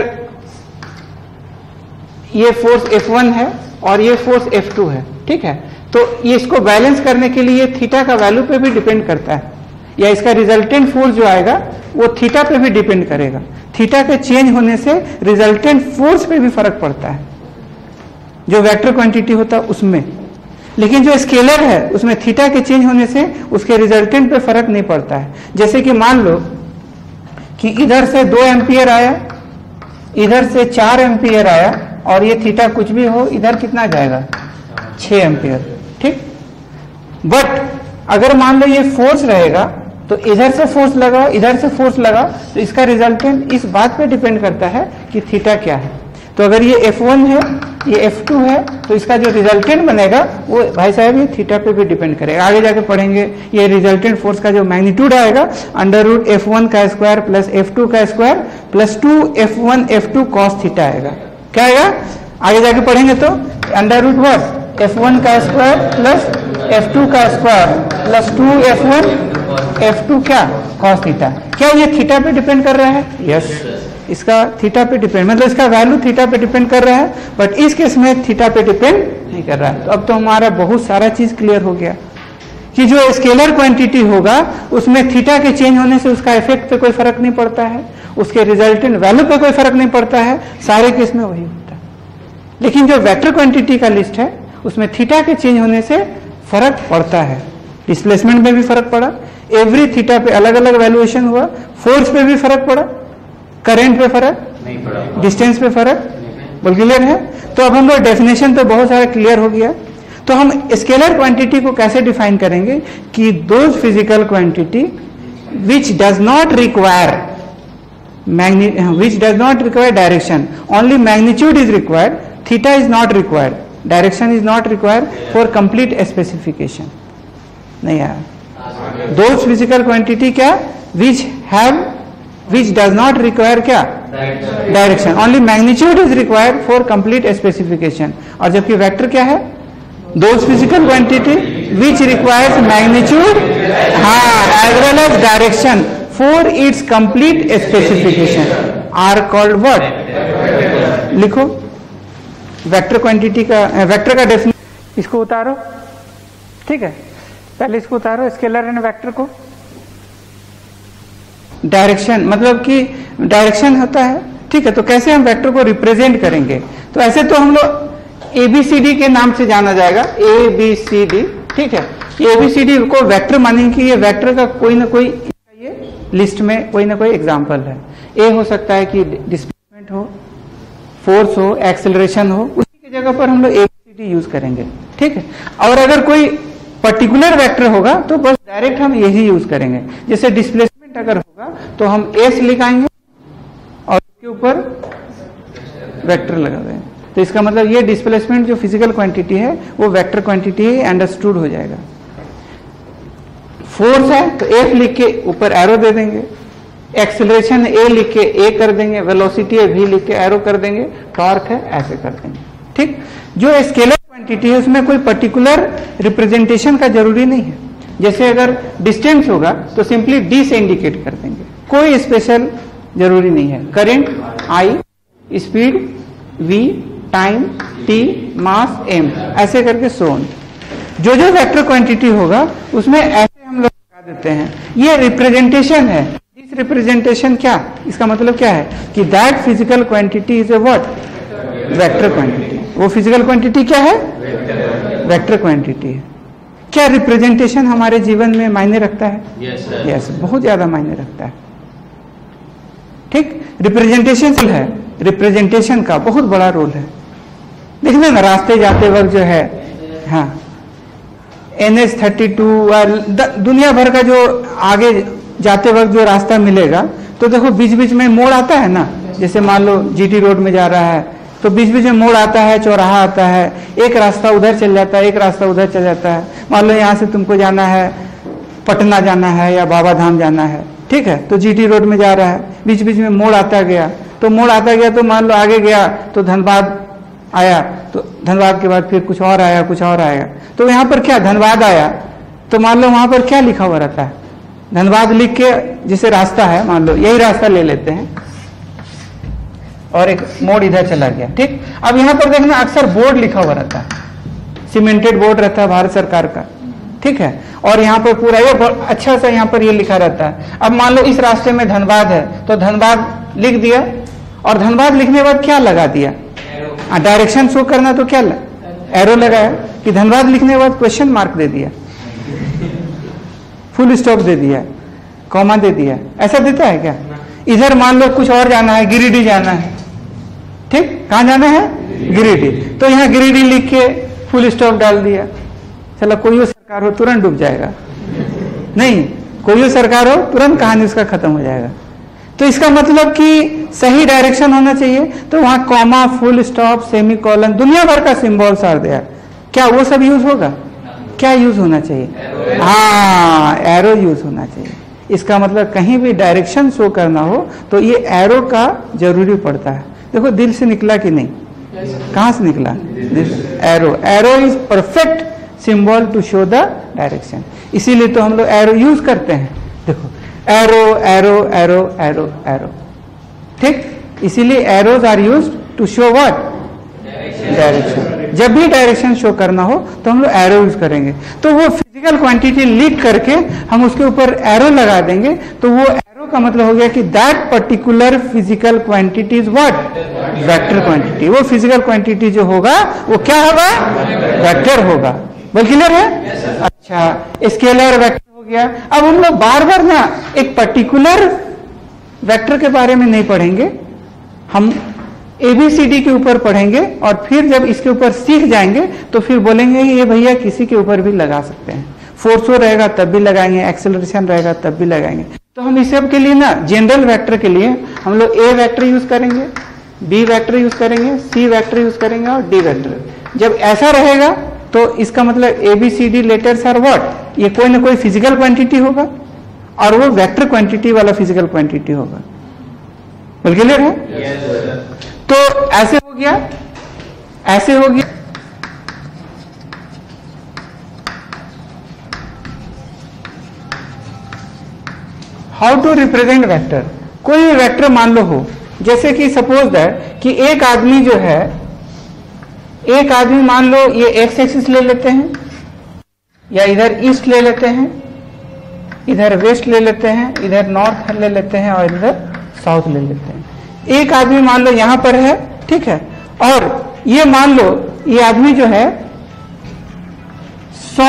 ये फोर्स एफ वन है और ये फोर्स एफ टू है, ठीक है, तो ये इसको बैलेंस करने के लिए थीटा का वैल्यू पे भी डिपेंड करता है, या इसका रिजल्टेंट फोर्स जो आएगा वो थीटा पे भी डिपेंड करेगा। थीटा के चेंज होने से रिजल्टेंट फोर्स पे भी फर्क पड़ता है, जो वेक्टर क्वांटिटी होता है उसमें। लेकिन जो स्केलर है उसमें थीटा के चेंज होने से उसके रिजल्टेंट पे फर्क नहीं पड़ता है। जैसे कि मान लो कि इधर से दो एम्पियर आया, इधर से चार एम्पियर आया, और ये थीटा कुछ भी हो, इधर कितना जाएगा? छह एम्पियर, ठीक। बट अगर मान लो ये फोर्स रहेगा तो इधर से फोर्स लगाओ, इधर से फोर्स लगाओ, तो इसका रिजल्टेंट इस बात पे डिपेंड करता है कि थीटा क्या है। तो अगर ये एफ वन है, ये एफ टू है, तो इसका जो रिजल्टेंट बनेगा वो भाई साहब ये थीटा पे भी डिपेंड करेगा। आगे जाके पढ़ेंगे, ये रिजल्टेंट फोर्स का जो मैग्नीट्यूड आएगा अंडर रूट एफ वन का स्क्वायर प्लस एफ टू का square plus two F one F two cos theta आएगा। क्या आएगा? आगे जाके पढ़ेंगे तो under root word F one का स्क्वायर प्लस एफ टू का square plus two F one F two क्या? Cos theta. क्या ये थीटा पे डिपेंड कर रहा है? Yes yes. इसका थीटा पे डिपेंड, मतलब इसका वैल्यू थीटा पे डिपेंड कर रहा है, बट इस केस में थीटा पे डिपेंड नहीं कर रहा है। तो अब तो हमारा बहुत सारा चीज क्लियर हो गया। कि जो स्केलर क्वांटिटी होगा उसमें थीटा के चेंज होने से उसका इफेक्ट पे कोई फर्क नहीं पड़ता है, उसके रिजल्टेंट वैल्यू पे कोई फर्क नहीं पड़ता है, सारे केस में वही होता है। लेकिन जो वेक्टर क्वांटिटी का लिस्ट है उसमें थीटा के चेंज होने से फर्क पड़ता है। डिस्प्लेसमेंट में भी फर्क पड़ा, एवरी थीटा पे अलग अलग वैल्यूएशन हुआ, फोर्स पे भी फर्क पड़ा, करंट पे फर्क नहीं पड़ा, डिस्टेंस पे फर्क, बोल क्लियर है। तो अब हम लोग डेफिनेशन तो बहुत सारा क्लियर हो गया। तो हम स्केलर क्वांटिटी को कैसे डिफाइन करेंगे कि those physical quantity which does not require which does not require direction, only magnitude is required, theta is not required, direction is not required for complete specification. नहीं यार, दोज फिजिकल क्वांटिटी क्या, which have which does not require क्या, direction, only magnitude is required for complete specification. और जबकि vector क्या है, those physical quantity which requires magnitude हाँ as well as direction for it's complete specification are called what. लिखो vector quantity का, vector का definition इसको उतारो, ठीक है, पहले इसको उतारो स्केलर एंड वेक्टर को। डायरेक्शन मतलब कि डायरेक्शन होता है, ठीक है, तो कैसे हम वेक्टर को रिप्रेजेंट करेंगे, तो ऐसे तो हम लोग ए बी सी डी के नाम से जाना जाएगा, ए बी सी डी, ठीक है। ए बी सी डी को वेक्टर मानेंगे कि ये वेक्टर का कोई ना कोई ये लिस्ट में कोई ना कोई एग्जांपल है। ए हो सकता है कि डिस्प्लेसमेंट हो, फोर्स हो, एक्सेलरेशन हो, उसी की जगह पर हम लोग A B C D use करेंगे, ठीक है। और अगर कोई पर्टिकुलर वेक्टर होगा तो बस डायरेक्ट हम यही यूज करेंगे। जैसे डिस्प्लेसमेंट अगर होगा तो हम एस लिखाएंगे और उसके ऊपर वेक्टर लगा देंगे, तो इसका मतलब ये डिस्प्लेसमेंट जो फिजिकल क्वांटिटी है वो वेक्टर क्वांटिटी ही अंडरस्टूड हो जाएगा। फोर्स है तो एफ लिख के ऊपर एरो दे देंगे, एक्सेलरेशन ए लिख के ए कर देंगे, वेलोसिटी है वी लिख के एरो कर देंगे, टॉर्क है ऐसे कर देंगे, ठीक। जो स्केलर क्वांटिटी है उसमें कोई पर्टिकुलर रिप्रेजेंटेशन का जरूरी नहीं है। जैसे अगर डिस्टेंस होगा तो सिंपली डी से इंडिकेट कर देंगे, कोई स्पेशल जरूरी नहीं है। Current I, speed V, time T, mass M, ऐसे करके सोन। जो जो वेक्टर क्वांटिटी होगा उसमें ऐसे हम लोग लगा देते हैं। ये रिप्रेजेंटेशन है। दिस रिप्रेजेंटेशन क्या, इसका मतलब क्या है कि that physical quantity is a what, vector quantity. वो फिजिकल क्वांटिटी क्या है, वेक्टर क्वांटिटी है। क्या रिप्रेजेंटेशन हमारे जीवन में मायने रखता है? यस yes, yes, बहुत ज्यादा मायने रखता है, ठीक। रिप्रेजेंटेशन है, रिप्रेजेंटेशन का बहुत बड़ा रोल है। देखना ना, रास्ते जाते वक्त जो है, हाँ एन एच थर्टी टू दुनिया भर का जो आगे जाते वक्त जो रास्ता मिलेगा, तो देखो बीच बीच में मोड़ आता है ना। जैसे मान लो जीटी रोड में जा रहा है तो बीच बीच में मोड़ आता है, चौराहा आता है, एक रास्ता उधर चल जाता है, एक रास्ता उधर चल जाता है। मान लो यहाँ से तुमको जाना है, पटना जाना है या बाबा धाम जाना है, ठीक है, तो जीटी रोड में जा रहा है, बीच बीच में मोड़ आता गया, तो मोड़ आता गया तो मान लो आगे गया तो धनबाद आया, तो धनबाद के बाद फिर कुछ और आया, कुछ और आया, तो यहाँ पर क्या धनबाद आया, तो मान लो वहां पर क्या लिखा हुआ रहता है, धनबाद लिख के, जैसे रास्ता है मान लो यही रास्ता ले लेते हैं और एक मोड़ इधर चला गया, ठीक। अब यहाँ पर देखना अक्सर बोर्ड लिखा हुआ रहता है, सीमेंटेड बोर्ड रहता है भारत सरकार का, ठीक है, और यहाँ पर पूरा ये अच्छा सा यहाँ पर ये लिखा रहता है। अब मान लो इस रास्ते में धनबाद है तो धनबाद लिख दिया, और धनबाद लिखने के बाद क्या लगा दिया, डायरेक्शन शो करना, तो क्या एरो लगाया कि धनबाद लिखने के बाद क्वेश्चन मार्क दे दिया, फुल स्टॉप दे दिया, कॉमा दे दिया, ऐसा देता है क्या? इधर मान लो कुछ और जाना है, गिरिडीह जाना है, ठीक, कहाँ जाना है, गिरिडीह, तो यहाँ गिरिडीह लिख के फुल स्टॉप डाल दिया। चलो कोई सरकार हो तुरंत डूब जाएगा, नहीं कोई सरकार हो तुरंत कहानी उसका खत्म हो जाएगा। तो इसका मतलब कि सही डायरेक्शन होना चाहिए, तो वहां comma, full stop, semicolon, दुनिया भर का सिंबल्स आर देयर, क्या वो सब यूज होगा? क्या यूज होना चाहिए? हाँ, एरो यूज होना चाहिए। इसका मतलब कहीं भी डायरेक्शन शो करना हो तो ये एरो का जरूरी पड़ता है। देखो दिल से निकला कि नहीं, कहां से निकला? Arrow. Arrow is perfect symbol to show the direction, इसीलिए तो हम लोग एरो यूज करते हैं। देखो arrow arrow arrow arrow arrow, ठीक, इसीलिए arrows are used to show what, direction. जब भी डायरेक्शन शो करना हो तो हम लोग एरो यूज करेंगे। तो वो फिजिकल फिजिकल क्वांटिटी लिख करके हम उसके ऊपर एरो लगा देंगे, तो वो एरो का मतलब हो गया कि that particular physical quantity is what, vector quantity. वो फिजिकल क्वांटिटी जो होगा वो क्या होगा, वेक्टर होगा। बोल क्लियर है? अच्छा, स्केलर वेक्टर हो गया। अब हम लोग बार बार ना एक पर्टिकुलर वेक्टर के बारे में नहीं पढ़ेंगे, हम एबीसीडी के ऊपर पढ़ेंगे और फिर जब इसके ऊपर सीख जाएंगे तो फिर बोलेंगे ये भैया किसी के ऊपर भी लगा सकते हैं, फोर्सो रहेगा तब भी लगाएंगे, एक्सेलरेशन रहेगा तब भी लगाएंगे। तो हम इस सब के लिए ना जनरल वेक्टर के लिए हम लोग ए वेक्टर यूज करेंगे, बी वेक्टर यूज करेंगे, सी वेक्टर यूज करेंगे और डी वेक्टर। जब ऐसा रहेगा तो इसका मतलब एबीसीडी लेटर्स आर व्हाट, ये कोई ना कोई फिजिकल क्वांटिटी होगा और वो वेक्टर क्वांटिटी वाला फिजिकल क्वांटिटी होगा। बोल क्लियर है? yes, तो ऐसे हो गया, ऐसे हो गया। How to represent vector? कोई भी वेक्टर मान लो हो, जैसे कि सपोज दैट कि एक आदमी जो है, एक आदमी मान लो ये एक्स एक्सिस ले लेते हैं या इधर ईस्ट ले लेते हैं, इधर वेस्ट ले लेते हैं, इधर नॉर्थ ले लेते हैं और इधर साउथ ले लेते हैं। एक आदमी मान लो यहां पर है, ठीक है, और ये मान लो ये आदमी जो है सौ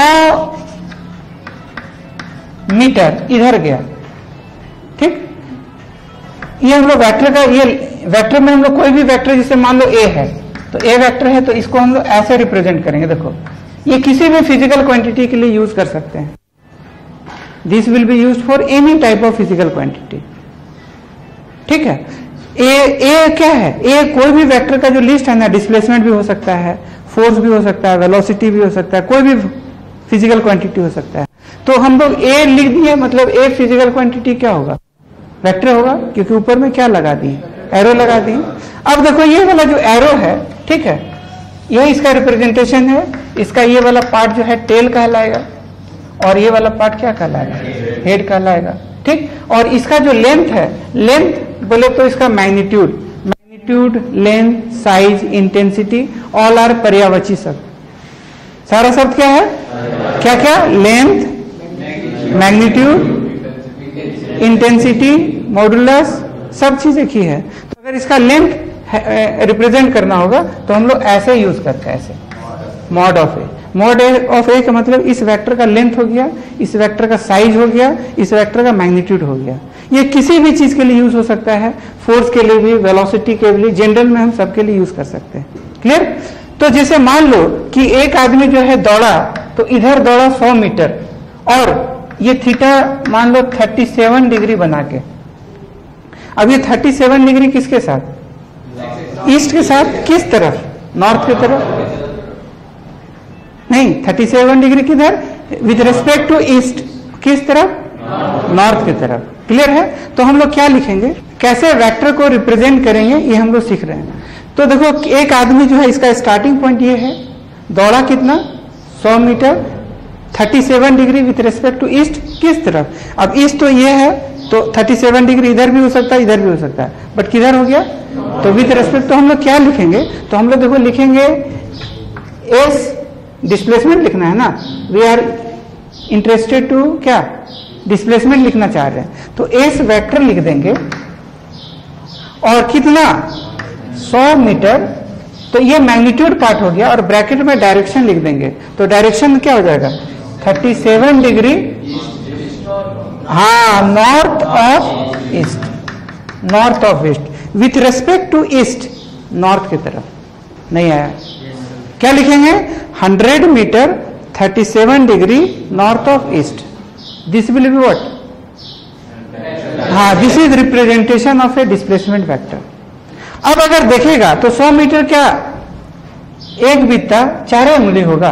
मीटर इधर गया, ठीक। ये हम लोग वेक्टर का, ये वेक्टर में हम लोग कोई भी वेक्टर जिसे मान लो ए है, तो ए वेक्टर है तो इसको हम लोग ऐसे रिप्रेजेंट करेंगे। देखो ये किसी भी फिजिकल क्वांटिटी के लिए यूज कर सकते हैं। This will be used for any type of physical quantity, ठीक है। ए ए क्या है? ए कोई भी वेक्टर का जो लिस्ट है ना, डिस्प्लेसमेंट भी हो सकता है, फोर्स भी हो सकता है, वेलोसिटी भी हो सकता है, कोई भी फिजिकल क्वांटिटी हो सकता है। तो हम लोग ए लिख दिए, मतलब ए फिजिकल क्वांटिटी क्या होगा, वेक्टर होगा, क्योंकि ऊपर में क्या लगा दिए, एरो लगा दिए। अब देखो ये वाला जो एरो है, ठीक है, यह इसका रिप्रेजेंटेशन है। इसका ये वाला पार्ट जो है टेल कहलाएगा और ये वाला पार्ट क्या कहलाएगा, हेड कहलाएगा, ठीक। और इसका जो लेंथ है, लेंथ बोले तो इसका magnitude, magnitude, length, size, intensity all are पर्यायवाची शब्द। सारा शब्द क्या है, क्या क्या, लेंथ, मैग्नीट्यूड, इंटेंसिटी, मॉडुलस, सब चीज एक ही है। तो अगर इसका लेंथ रिप्रेजेंट करना होगा तो हम लोग ऐसे यूज करते हैं, ऐसे mod of A. Mod of A का मतलब इस वेक्टर का लेंथ हो गया, इस वेक्टर का साइज हो गया, इस वेक्टर का मैग्नीट्यूड हो गया। ये किसी भी चीज के लिए यूज हो सकता है, फोर्स के लिए भी, वेलोसिटी के लिए, जनरल में हम सबके लिए यूज कर सकते हैं। क्लियर? तो जैसे मान लो कि एक आदमी जो है दौड़ा, तो इधर दौड़ा सौ मीटर और ये थीटा मान लो सैंतीस डिग्री बना के। अब ये सैंतीस डिग्री किसके साथ, ईस्ट के साथ, किस तरफ, नॉर्थ की तरफ नहीं, सैंतीस डिग्री किधर, विद रिस्पेक्ट टू ईस्ट, किस तरफ, नॉर्थ की तरफ। क्लियर है? तो हम लोग क्या लिखेंगे, कैसे वेक्टर को रिप्रेजेंट करेंगे, ये हम लोग सीख रहे हैं। तो देखो एक आदमी जो है, इसका स्टार्टिंग पॉइंट ये है, दौड़ा कितना, सौ मीटर, सैंतीस degree with respect to east, किस तरफ। अब ईस्ट तो ये है, तो सैंतीस डिग्री इधर भी हो सकता है, इधर भी हो सकता है, बट किधर हो गया, तो विद रिस्पेक्ट। तो हम लोग क्या लिखेंगे, तो हम लोग देखो लिखेंगे एस, डिस्प्लेसमेंट लिखना है ना, वी आर इंटरेस्टेड टू क्या, डिस्प्लेसमेंट लिखना चाह रहे हैं, तो एस वेक्टर लिख देंगे और कितना, सौ मीटर, तो ये मैग्नीट्यूड पार्ट हो गया और ब्रैकेट में डायरेक्शन लिख देंगे। तो डायरेक्शन क्या हो जाएगा, सैंतीस डिग्री, हाँ, north of east, north of east with respect to east, north की तरफ। नहीं आया, क्या लिखेंगे, हंड्रेड मीटर, सैंतीस degree, north of east. This will be what, हाँ, this is representation of a displacement vector. अब अगर देखेगा तो सौ मीटर क्या, एक बित्ता चार उंगली होगा,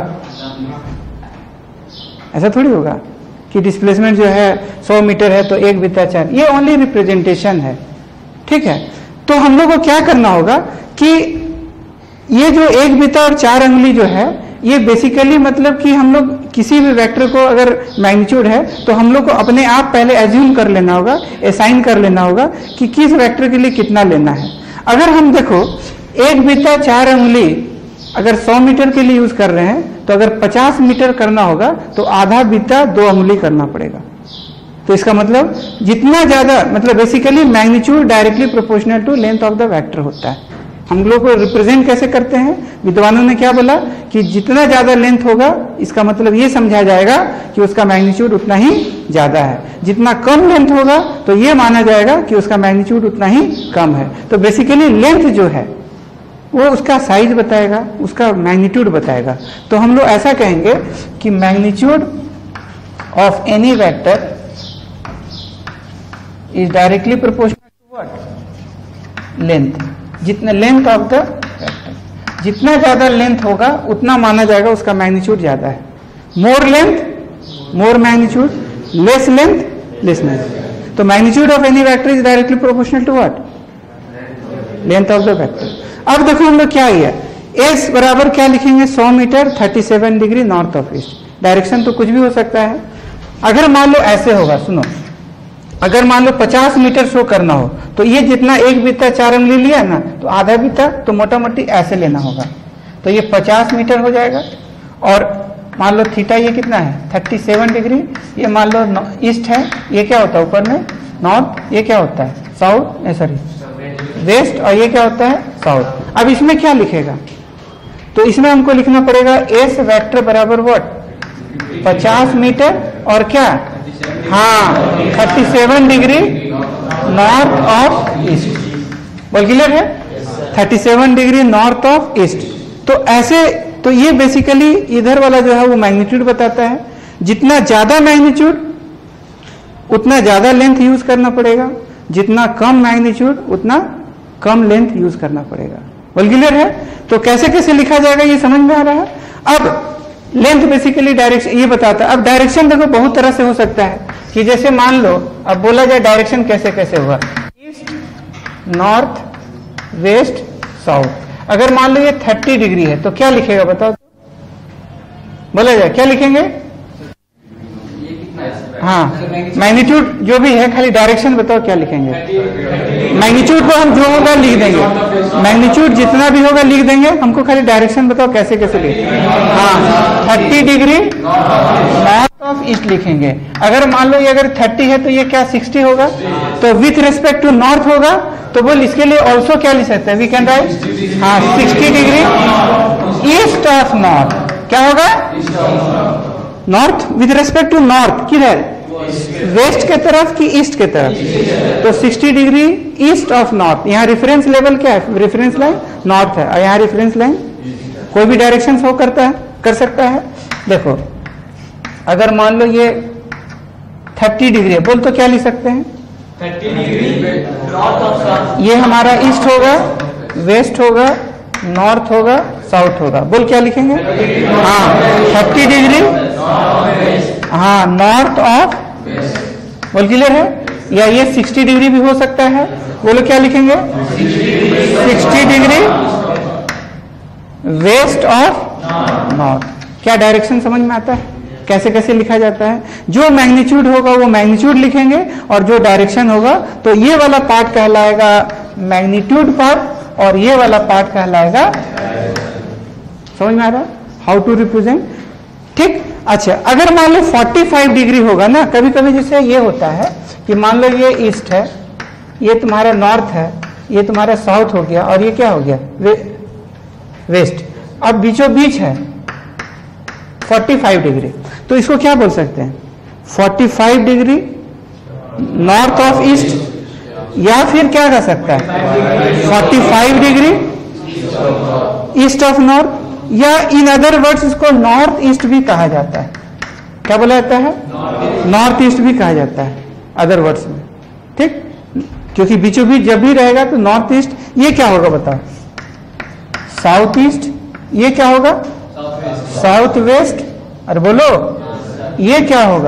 ऐसा थोड़ी होगा कि डिस्प्लेसमेंट जो है सौ मीटर है तो एक बित्ता चार, ये ओनली रिप्रेजेंटेशन है, ठीक है। तो हम लोग को क्या करना होगा कि ये जो एक बित्ता और चार उंगली जो है, ये बेसिकली मतलब कि हम लोग किसी भी वेक्टर को अगर मैग्नीट्यूड है तो हम लोग को अपने आप पहले एज्यूम कर लेना होगा, असाइन कर लेना होगा कि किस वेक्टर के लिए कितना लेना है। अगर हम देखो एक बित्ता चार उंगली, अगर सौ मीटर के लिए यूज कर रहे हैं तो अगर पचास मीटर करना होगा तो आधा बीता दो अंगुली करना पड़ेगा। तो इसका मतलब जितना ज्यादा, मतलब basically magnitude directly proportional to length of the vector होता है। हम लोग को रिप्रेजेंट कैसे करते हैं, विद्वानों ने क्या बोला कि जितना ज्यादा लेंथ होगा इसका मतलब ये समझा जाएगा कि उसका मैग्नीट्यूड उतना ही ज्यादा है, जितना कम लेंथ होगा तो ये माना जाएगा कि उसका मैग्नीट्यूड उतना ही कम है। तो बेसिकली लेंथ जो है वो उसका साइज बताएगा, उसका मैग्नीट्यूड बताएगा। तो हम लोग ऐसा कहेंगे कि magnitude of any vector is directly proportional to what, length. जितना लेंथ ऑफ द वेक्टर, जितना ज्यादा लेंथ होगा उतना माना जाएगा उसका मैग्नीट्यूड ज्यादा है। More length more magnitude, less length less magnitude. तो magnitude of any vector is directly proportional to what, length of the vector. अब देखो हम लोग क्या है, एस बराबर क्या लिखेंगे, सौ मीटर सैंतीस degree north of east. Direction तो कुछ भी हो सकता है। अगर मान लो ऐसे होगा, सुनो, अगर मान लो पचास मीटर शो करना हो तो ये जितना एक बीता चार अंगुली लिया ना, तो आधा बीता तो मोटा मोटी ऐसे लेना होगा, तो ये पचास मीटर हो जाएगा। और मान लो थीटा ये कितना है, सैंतीस डिग्री, ये मान लो ईस्ट है, ये क्या होता है ऊपर में नॉर्थ, ये क्या होता है साउथ, सॉरी वेस्ट, और ये क्या होता है साउथ। अब इसमें क्या लिखेगा, तो इसमें हमको लिखना पड़ेगा एस वेक्टर बराबर व्हाट, पचास मीटर और क्या, हाँ सैंतीस डिग्री नॉर्थ ऑफ ईस्ट। बोल क्लियर है, सैंतीस डिग्री नॉर्थ ऑफ ईस्ट। तो ऐसे, तो ये बेसिकली इधर वाला जो है वो मैग्नीट्यूड बताता है। जितना ज्यादा मैग्नीट्यूड उतना ज्यादा लेंथ यूज करना पड़ेगा, जितना कम मैग्नीट्यूड उतना कम लेंथ यूज करना पड़ेगा। बोल क्लियर है। तो कैसे कैसे लिखा जाएगा ये समझ में आ रहा है। अब लेंथ बेसिकली डायरेक्शन ये बताता है। अब डायरेक्शन देखो बहुत तरह से हो सकता है कि जैसे मान लो अब बोला जाए डायरेक्शन कैसे कैसे होगा, ईस्ट नॉर्थ वेस्ट साउथ। अगर मान लो ये तीस डिग्री है तो क्या लिखेगा बताओ, बोला जाए क्या लिखेंगे, हाँ मैग्नीट्यूड जो भी है, खाली डायरेक्शन बताओ क्या लिखेंगे। मैग्नीट्यूड को हम जो होगा लिख देंगे, मैग्नीट्यूड जितना भी होगा लिख देंगे, हमको खाली डायरेक्शन बताओ कैसे कैसे लिखेंगे। हाँ तीस डिग्री नॉर्थ ऑफ ईस्ट लिखेंगे। अगर मान लो ये अगर तीस है तो ये क्या साठ होगा, तो विथ रिस्पेक्ट टू नॉर्थ होगा, तो बोल इसके लिए ऑल्सो क्या लिख सकते हैं, वी कैन राइट हाँ साठ डिग्री ईस्ट ऑफ नॉर्थ। क्या होगा, north with respect to north, किधर वेस्ट के तरफ कि ईस्ट के तरफ, तो साठ डिग्री ईस्ट ऑफ नॉर्थ। यहाँ रेफरेंस लेवल क्या है, रेफरेंस लाइन नॉर्थ है, और यहाँ रेफरेंस लाइन कोई भी डायरेक्शन शो करता है कर सकता है। देखो अगर मान लो ये तीस डिग्री है, बोल तो क्या लिख सकते हैं, तीस डिग्री नॉर्थ ऑफ, ये हमारा ईस्ट होगा, वेस्ट होगा, नॉर्थ होगा, साउथ होगा। बोल क्या लिखेंगे, हाँ तीस डिग्री, हाँ नॉर्थ ऑफ, बोल क्लियर है। या ये साठ डिग्री भी हो सकता है, बोलो क्या लिखेंगे, साठ डिग्री वेस्ट ऑफ नॉर्थ। क्या डायरेक्शन समझ में आता है, कैसे कैसे लिखा जाता है। जो मैग्नीट्यूड होगा वो मैग्नीट्यूड लिखेंगे, और जो डायरेक्शन होगा तो ये वाला पार्ट कहलाएगा मैग्नीट्यूड पार्ट, और ये वाला पार्ट कहलाएगा, समझ में आ रहा है, हाउ टू रिप्रेजेंट। ठीक, अच्छा अगर मान लो पैंतालीस डिग्री होगा ना, कभी कभी जैसे ये होता है कि मान लो ये ईस्ट है, ये तुम्हारा नॉर्थ है, ये तुम्हारा साउथ हो गया, और ये क्या हो गया वे, वेस्ट। अब बीचों बीच है पैंतालीस डिग्री, तो इसको क्या बोल सकते हैं, पैंतालीस डिग्री नॉर्थ ऑफ ईस्ट, या फिर क्या कर सकता है पैंतालीस डिग्री ईस्ट ऑफ नॉर्थ, या इन अदर वर्ड्स इसको नॉर्थ ईस्ट भी कहा जाता है। क्या बोला जाता है, नॉर्थ ईस्ट भी कहा जाता है अदर वर्ड्स में। ठीक, क्योंकि बीचों बीच जब भी रहेगा तो नॉर्थ ईस्ट, ये क्या होगा बताओ, साउथ ईस्ट, ये क्या होगा साउथ वेस्ट, अरे बोलो ये क्या होगा,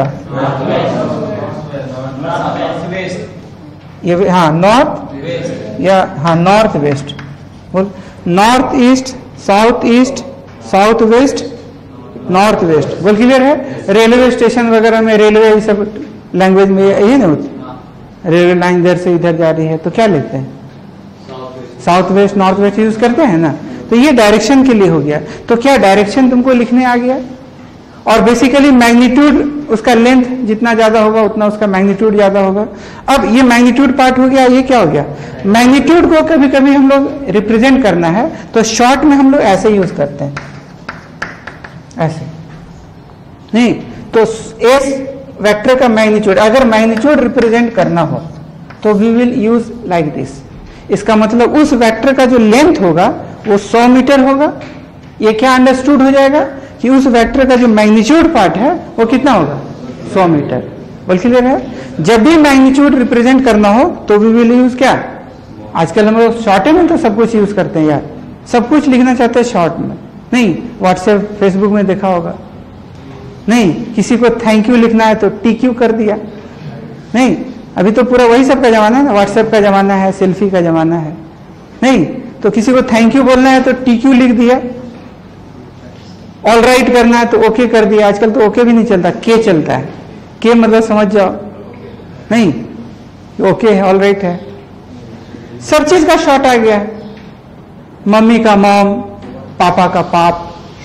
ये हाँ नॉर्थ, या हाँ नॉर्थ वेस्ट। बोल north east, south east, south west, north west. बोल क्लियर है। रेलवे स्टेशन वगैरह में, रेलवे ये सब लैंग्वेज में यही ना होती, रेलवे लाइन इधर से इधर जा रही है तो क्या लिखते हैं, south west north west use करते हैं ना। तो ये डायरेक्शन के लिए हो गया। तो क्या डायरेक्शन तुमको लिखने आ गया? और बेसिकली मैग्नीट्यूड, उसका लेंथ जितना ज्यादा होगा उतना उसका मैग्नीट्यूड ज्यादा होगा। अब ये मैग्नीट्यूड पार्ट हो गया, ये क्या हो गया? मैग्नीट्यूड को कभी कभी हम लोग रिप्रेजेंट करना है तो शॉर्ट में हम लोग ऐसे यूज करते हैं, ऐसे नहीं। तो एस वेक्टर का मैग्नीट्यूड, अगर मैग्नीट्यूड रिप्रेजेंट करना हो तो we will use like this. इसका मतलब उस वेक्टर का जो लेंथ होगा वो सौ मीटर होगा। ये क्या अंडरस्टूड हो जाएगा कि उस वेक्टर का जो मैग्नीट्यूड पार्ट है वो कितना होगा? सौ मीटर। बोल क्लियर है? जब भी मैग्नीट्यूड रिप्रेजेंट करना हो तो वी विल यूज क्या? आजकल हम लोग शॉर्ट में तो सब कुछ यूज करते हैं यार, सब कुछ लिखना चाहते हैं शॉर्ट में। नहीं, व्हाट्सएप फेसबुक में देखा होगा, नहीं किसी को थैंक यू लिखना है तो टी क्यू कर दिया। नहीं, अभी तो पूरा वही सब का जमाना है ना, व्हाट्सएप का जमाना है, सेल्फी का जमाना है। नहीं तो किसी को थैंक यू बोलना है तो टी क्यू लिख दिया। ऑल राइट करना है तो ओके कर दिया। आजकल तो ओके भी नहीं चलता, के चलता है। के मतलब समझ जाओ, नहीं ओके है, ऑल राइट है, सब चीज का शॉर्ट आ गया। मम्मी का मॉम, पापा का पाप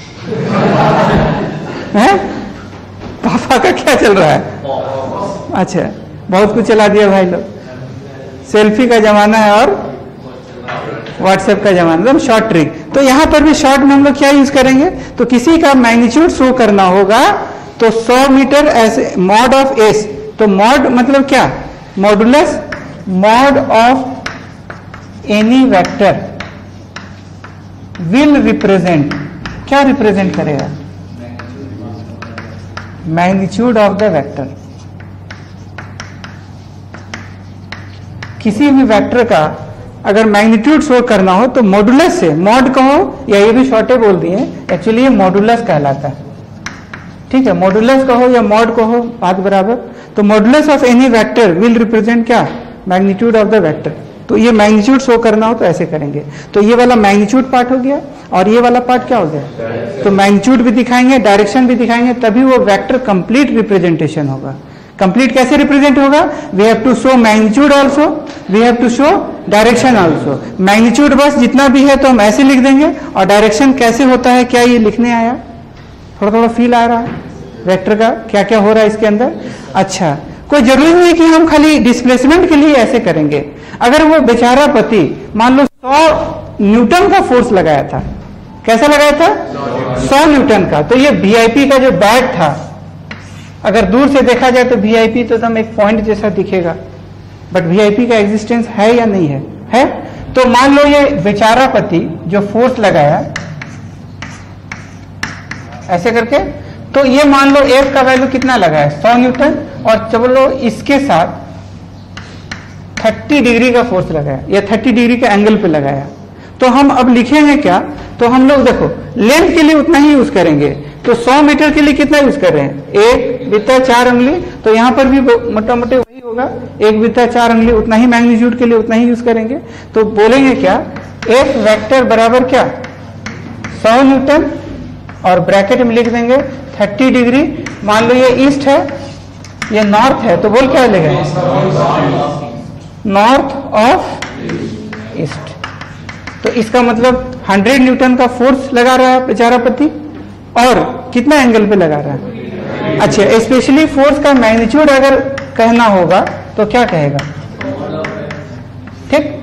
है, पापा का क्या चल रहा है? अच्छा, बहुत कुछ चला दिया भाई लोग। सेल्फी का जमाना है और व्हाट्सएप का जमाना, एकदम शॉर्ट ट्रिक। तो यहां पर भी शॉर्ट में हम लोग क्या यूज करेंगे? तो किसी का मैग्नीट्यूड शो करना होगा तो सौ मीटर ऐसे मॉड ऑफ एस। तो मॉड मतलब क्या? Modulus mod of any vector will represent, क्या रिप्रेजेंट करेगा? Magnitude of the vector. किसी भी वेक्टर का अगर मैग्नीट्यूड शो करना हो तो मॉडुलस से, मॉड कहो या ये भी शॉर्टे बोल दिए, एक्चुअली ये मॉडुलस कहलाता है। ठीक है, मॉडुलस कहो या मॉड कहो, बात बराबर। तो modulus of any vector will represent क्या? Magnitude of the vector. तो ये मैग्नीट्यूड शो करना हो तो ऐसे करेंगे। तो ये वाला मैग्नीट्यूड पार्ट हो गया और ये वाला पार्ट क्या हो गया? तो मैग्नीट्यूड भी दिखाएंगे, डायरेक्शन भी दिखाएंगे, तभी वो वेक्टर कंप्लीट रिप्रेजेंटेशन होगा। कंप्लीट कैसे रिप्रेजेंट होगा? We have to show magnitude also, we have to show direction also. Magnitude बस जितना भी है तो हम ऐसे लिख देंगे, और डायरेक्शन कैसे होता है, क्या ये लिखने आया? थोड़ा थोड़ा फील आ रहा है वेक्टर का, क्या क्या हो रहा है इसके अंदर? अच्छा, कोई जरूरी नहीं कि हम खाली डिस्प्लेसमेंट के लिए ऐसे करेंगे। अगर वो बेचारा पति मान लो सौ न्यूटन का फोर्स लगाया था, कैसा लगाया था? सौ न्यूटन का। तो ये वीआईपी का जो बैग था, अगर दूर से देखा जाए तो वीआईपी तो एकदम एक पॉइंट जैसा दिखेगा, बट वीआईपी का एग्जिस्टेंस है या नहीं है? है। तो मान लो ये बेचारा पति जो फोर्स लगाया ऐसे करके, तो ये मान लो एफ का वैल्यू कितना लगा है? सौ न्यूटन, और चलो इसके साथ तीस डिग्री का फोर्स लगाया या तीस डिग्री के एंगल पे लगाया। तो हम अब लिखेंगे क्या? तो हम लोग देखो लेंथ के लिए उतना ही यूज करेंगे। तो सौ मीटर के लिए कितना यूज कर रहे हैं? एक बित्ता चार अंगुली। तो यहां पर भी मोटा मोटे वही होगा, एक बित्ता चार अंगुली, उतना ही मैग्नीट्यूड के लिए उतना ही यूज करेंगे। तो बोलेंगे क्या? एफ वेक्टर बराबर क्या? सौ न्यूटन, और ब्रैकेट में लिख देंगे तीस डिग्री। मान लो ये ईस्ट है, ये नॉर्थ है, तो बोल क्या लेगा? North of east. तो इसका मतलब सौ न्यूटन का फोर्स लगा रहा है बेचारा पति, और कितना एंगल पे लगा रहा है? अच्छा, स्पेशली फोर्स का मैग्नीट्यूड अगर कहना होगा तो क्या कहेगा? ठीक।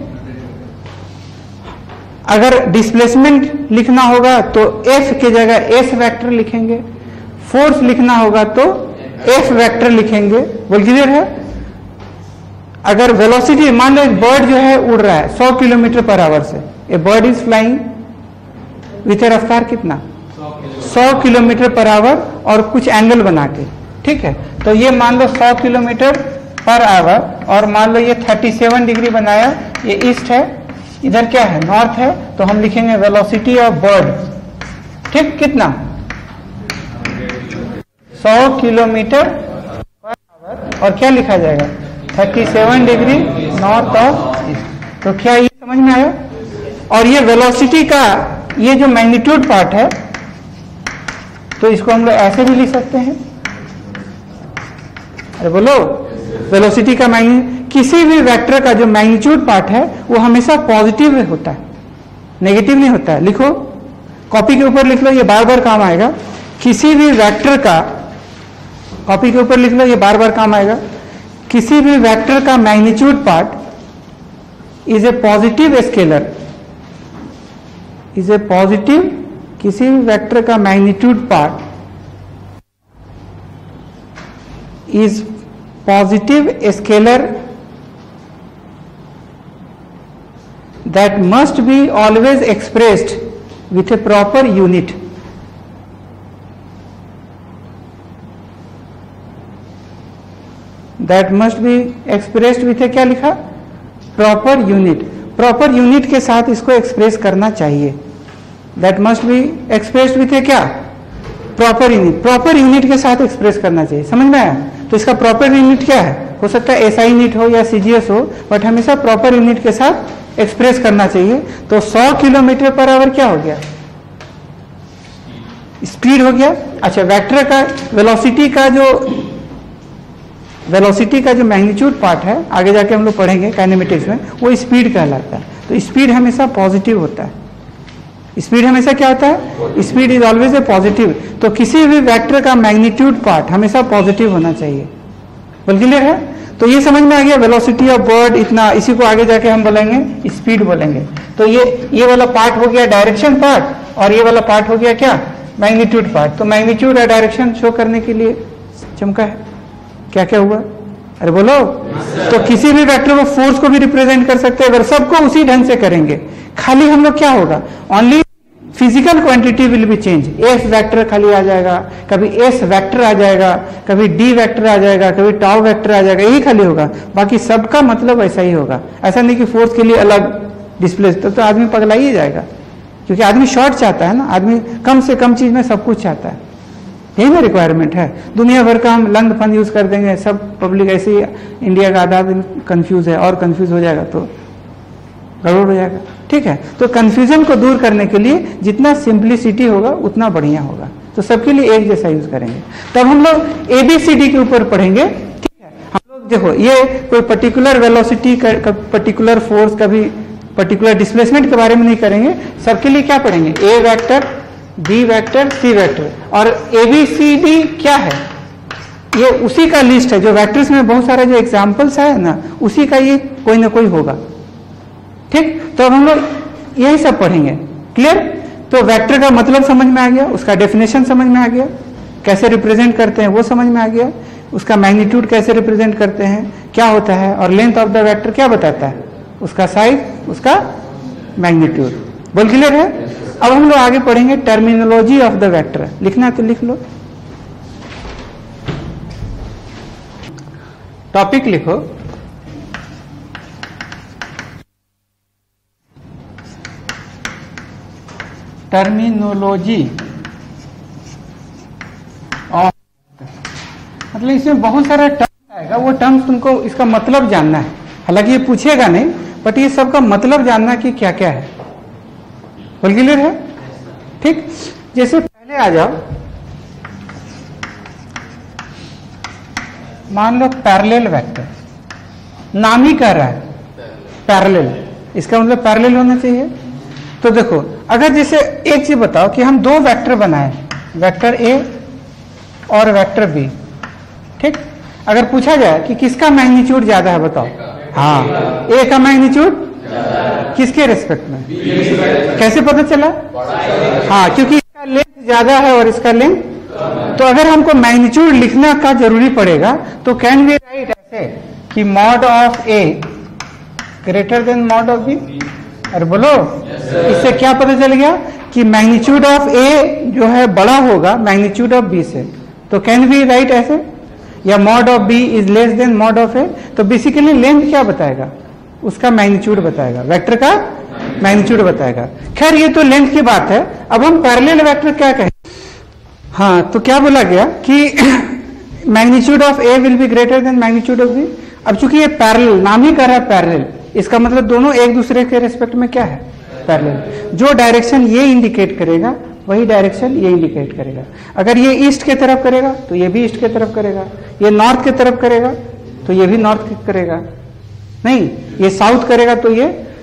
अगर डिस्प्लेसमेंट लिखना होगा तो एफ की जगह एस वेक्टर लिखेंगे, फोर्स लिखना होगा तो एफ वेक्टर लिखेंगे। बोल क्लियर है? अगर वेलोसिटी, मान लो एक बर्ड जो है उड़ रहा है सौ किलोमीटर पर आवर से, a bird is flying with a रफ्तार कितना? सौ किलोमीटर पर आवर और कुछ एंगल बना के। ठीक है, तो ये मान लो सौ किलोमीटर पर आवर, और मान लो ये सैंतीस डिग्री बनाया, ये ईस्ट है, इधर क्या है? नॉर्थ है। तो हम लिखेंगे वेलोसिटी ऑफ बर्ड, ठीक, कितना? सौ किलोमीटर पर आवर, और क्या लिखा जाएगा? सैंतीस डिग्री नॉर्थ ऑफ ईस्ट। तो क्या ये समझ में आया? और ये वेलोसिटी का ये जो मैग्नीट्यूड पार्ट है, तो इसको हम लोग ऐसे भी लिख सकते हैं। अरे बोलो, वेलोसिटी का मैग्नी किसी भी वेक्टर का जो मैग्नीट्यूड पार्ट है वो हमेशा पॉजिटिव में होता है। नेगेटिव नहीं होता है। लिखो, कॉपी के ऊपर लिख लो, ये बार बार काम आएगा। किसी भी वेक्टर का, कॉपी के ऊपर लिख लो, ये बार बार काम आएगा। किसी भी वेक्टर का magnitude part is a positive scalar, is a positive, किसी भी वेक्टर का magnitude part is positive scalar that must be always expressed with a proper unit. That must be expressed with a क्या लिखा? Proper unit. Proper unit के साथ इसको express करना चाहिए। That must be expressed with a क्या? Proper unit. Proper unit के साथ एक्सप्रेस करना चाहिए। समझ में आया? तो इसका प्रॉपर यूनिट क्या है? हो सकता है एसआई यूनिट हो या सीजीएस हो, बट हमेशा प्रॉपर यूनिट के साथ एक्सप्रेस करना चाहिए। तो सौ किलोमीटर पर आवर क्या हो गया? स्पीड हो गया। अच्छा, वेक्टर का वेलोसिटी का जो वेलोसिटी का जो मैग्नीट्यूड पार्ट है, आगे जाके हम लोग पढ़ेंगे काइनेमेटिक्स में, वो स्पीड कहलाता है। तो स्पीड हमेशा पॉजिटिव होता है। स्पीड हमेशा क्या होता है? Speed is always a positive. तो किसी भी वेक्टर का मैग्नीट्यूड पार्ट हमेशा पॉजिटिव होना चाहिए। बोल क्लियर है? तो ये समझ में आ गया वेलोसिटी ऑफ बर्ड इतना, इसी को आगे जाके हम बोलेंगे स्पीड बोलेंगे। तो ये ये वाला पार्ट हो गया डायरेक्शन पार्ट, और ये वाला पार्ट हो गया क्या? Magnitude part. तो मैग्नीट्यूड और डायरेक्शन शो करने के लिए चमका है। क्या क्या हुआ? अरे बोलो। तो किसी भी वेक्टर को, फोर्स को भी रिप्रेजेंट कर सकते हैं अगर सबको उसी ढंग से करेंगे। खाली हम लोग क्या होगा? Only physical quantity will be change. S vector खाली आ जाएगा, कभी एस वेक्टर आ जाएगा, कभी डी वेक्टर आ जाएगा, कभी टाउ वेक्टर आ जाएगा, यही खाली होगा। बाकी सबका मतलब ऐसा ही होगा। ऐसा नहीं कि फोर्स के लिए अलग डिस्प्ले, तो, तो आदमी पगला ही जाएगा। क्योंकि आदमी शॉर्ट चाहता है ना, आदमी कम से कम चीज में सब कुछ चाहता है। यही ना रिक्वायरमेंट है। दुनिया भर का हम लंड फंड यूज कर देंगे, सब पब्लिक ऐसे ही, इंडिया का आधा कंफ्यूज है और कंफ्यूज हो जाएगा तो गड़बड़ हो जाएगा। ठीक है, तो कंफ्यूजन को दूर करने के लिए जितना सिंप्लिसिटी होगा उतना बढ़िया होगा। तो सबके लिए एक जैसा यूज करेंगे। तब हम लोग एबीसीडी के ऊपर पढ़ेंगे। ठीक है, हम लोग देखो, ये कोई पर्टिकुलर वेलोसिटी, पर्टिकुलर फोर्स, कभी पर्टिकुलर डिस्प्लेसमेंट के बारे में नहीं करेंगे। सबके लिए क्या पढ़ेंगे? A vector, B vector, C vector. और एबीसीडी क्या है? ये उसी का लिस्ट है जो वेक्टर्स में बहुत सारा जो एग्जाम्पल्स है ना, उसी का ये कोई ना कोई होगा। ठीक, तो अब हम लोग यही सब पढ़ेंगे। क्लियर? तो वेक्टर का मतलब समझ में आ गया, उसका डेफिनेशन समझ में आ गया, कैसे रिप्रेजेंट करते हैं वो समझ में आ गया, उसका मैग्नीट्यूड कैसे रिप्रेजेंट करते हैं, क्या होता है, और लेंथ ऑफ द वेक्टर क्या बताता है, उसका साइज, उसका मैग्नीट्यूड। बोल क्लियर है? अब हम लोग आगे पढ़ेंगे टर्मिनोलॉजी ऑफ द वेक्टर। लिखना तो लिख लो, टॉपिक लिखो, टर्मिनोलॉजी ऑफ, मतलब इसमें बहुत सारा टर्म आएगा, वो टर्म्स तुमको इसका मतलब जानना है। हालांकि ये पूछेगा नहीं, बट ये सबका मतलब जानना कि क्या क्या है। बोल क्लियर है? ठीक, जैसे पहले आ जाओ, मान लो पैरेलल वेक्टर, नाम ही कह रहा है पैरेलल, इसका मतलब पैरेलल होना चाहिए। तो देखो, अगर जैसे एक चीज बताओ कि हम दो वेक्टर बनाए, वेक्टर ए और वेक्टर बी। ठीक, अगर पूछा जाए कि किसका मैग्नीट्यूड ज्यादा है, बताओ। हाँ, ए का मैग्नीट्यूड किसके रेस्पेक्ट में? कैसे पता चला? हाँ, क्योंकि इसका लेंथ ज्यादा है और इसका लेंथ। तो अगर हमको मैग्नीट्यूड लिखना का जरूरी पड़ेगा तो कैन वी राइट ऐसे कि mod of A greater than mod of B. अरे बोलो, इससे क्या पता चल गया कि मैग्नीट्यूड ऑफ ए जो है बड़ा होगा मैग्नीट्यूड ऑफ बी से। तो कैन वी राइट ऐसे, या mod of B is less than mod of A. तो बेसिकली लेंथ क्या बताएगा? उसका मैग्नीट्यूड बताएगा, वेक्टर का मैग्नीट्यूड बताएगा। खैर, ये तो लेंथ की बात है। अब हम पैरेलल वेक्टर क्या कहें? हाँ, तो क्या बोला गया कि magnitude of A will be greater than magnitude of B. अब चूंकि ये पैरेलल, नाम ही कर रहा है पैरेलल, इसका मतलब दोनों एक दूसरे के रेस्पेक्ट में क्या है? पैरेलल। जो डायरेक्शन ये इंडिकेट करेगा वही डायरेक्शन ये इंडिकेट करेगा। अगर ये ईस्ट के तरफ करेगा तो ये भी ईस्ट के तरफ करेगा, ये नॉर्थ के तरफ करेगा तो ये भी नॉर्थ की करेगा, नहीं ये साउथ करेगा तो ये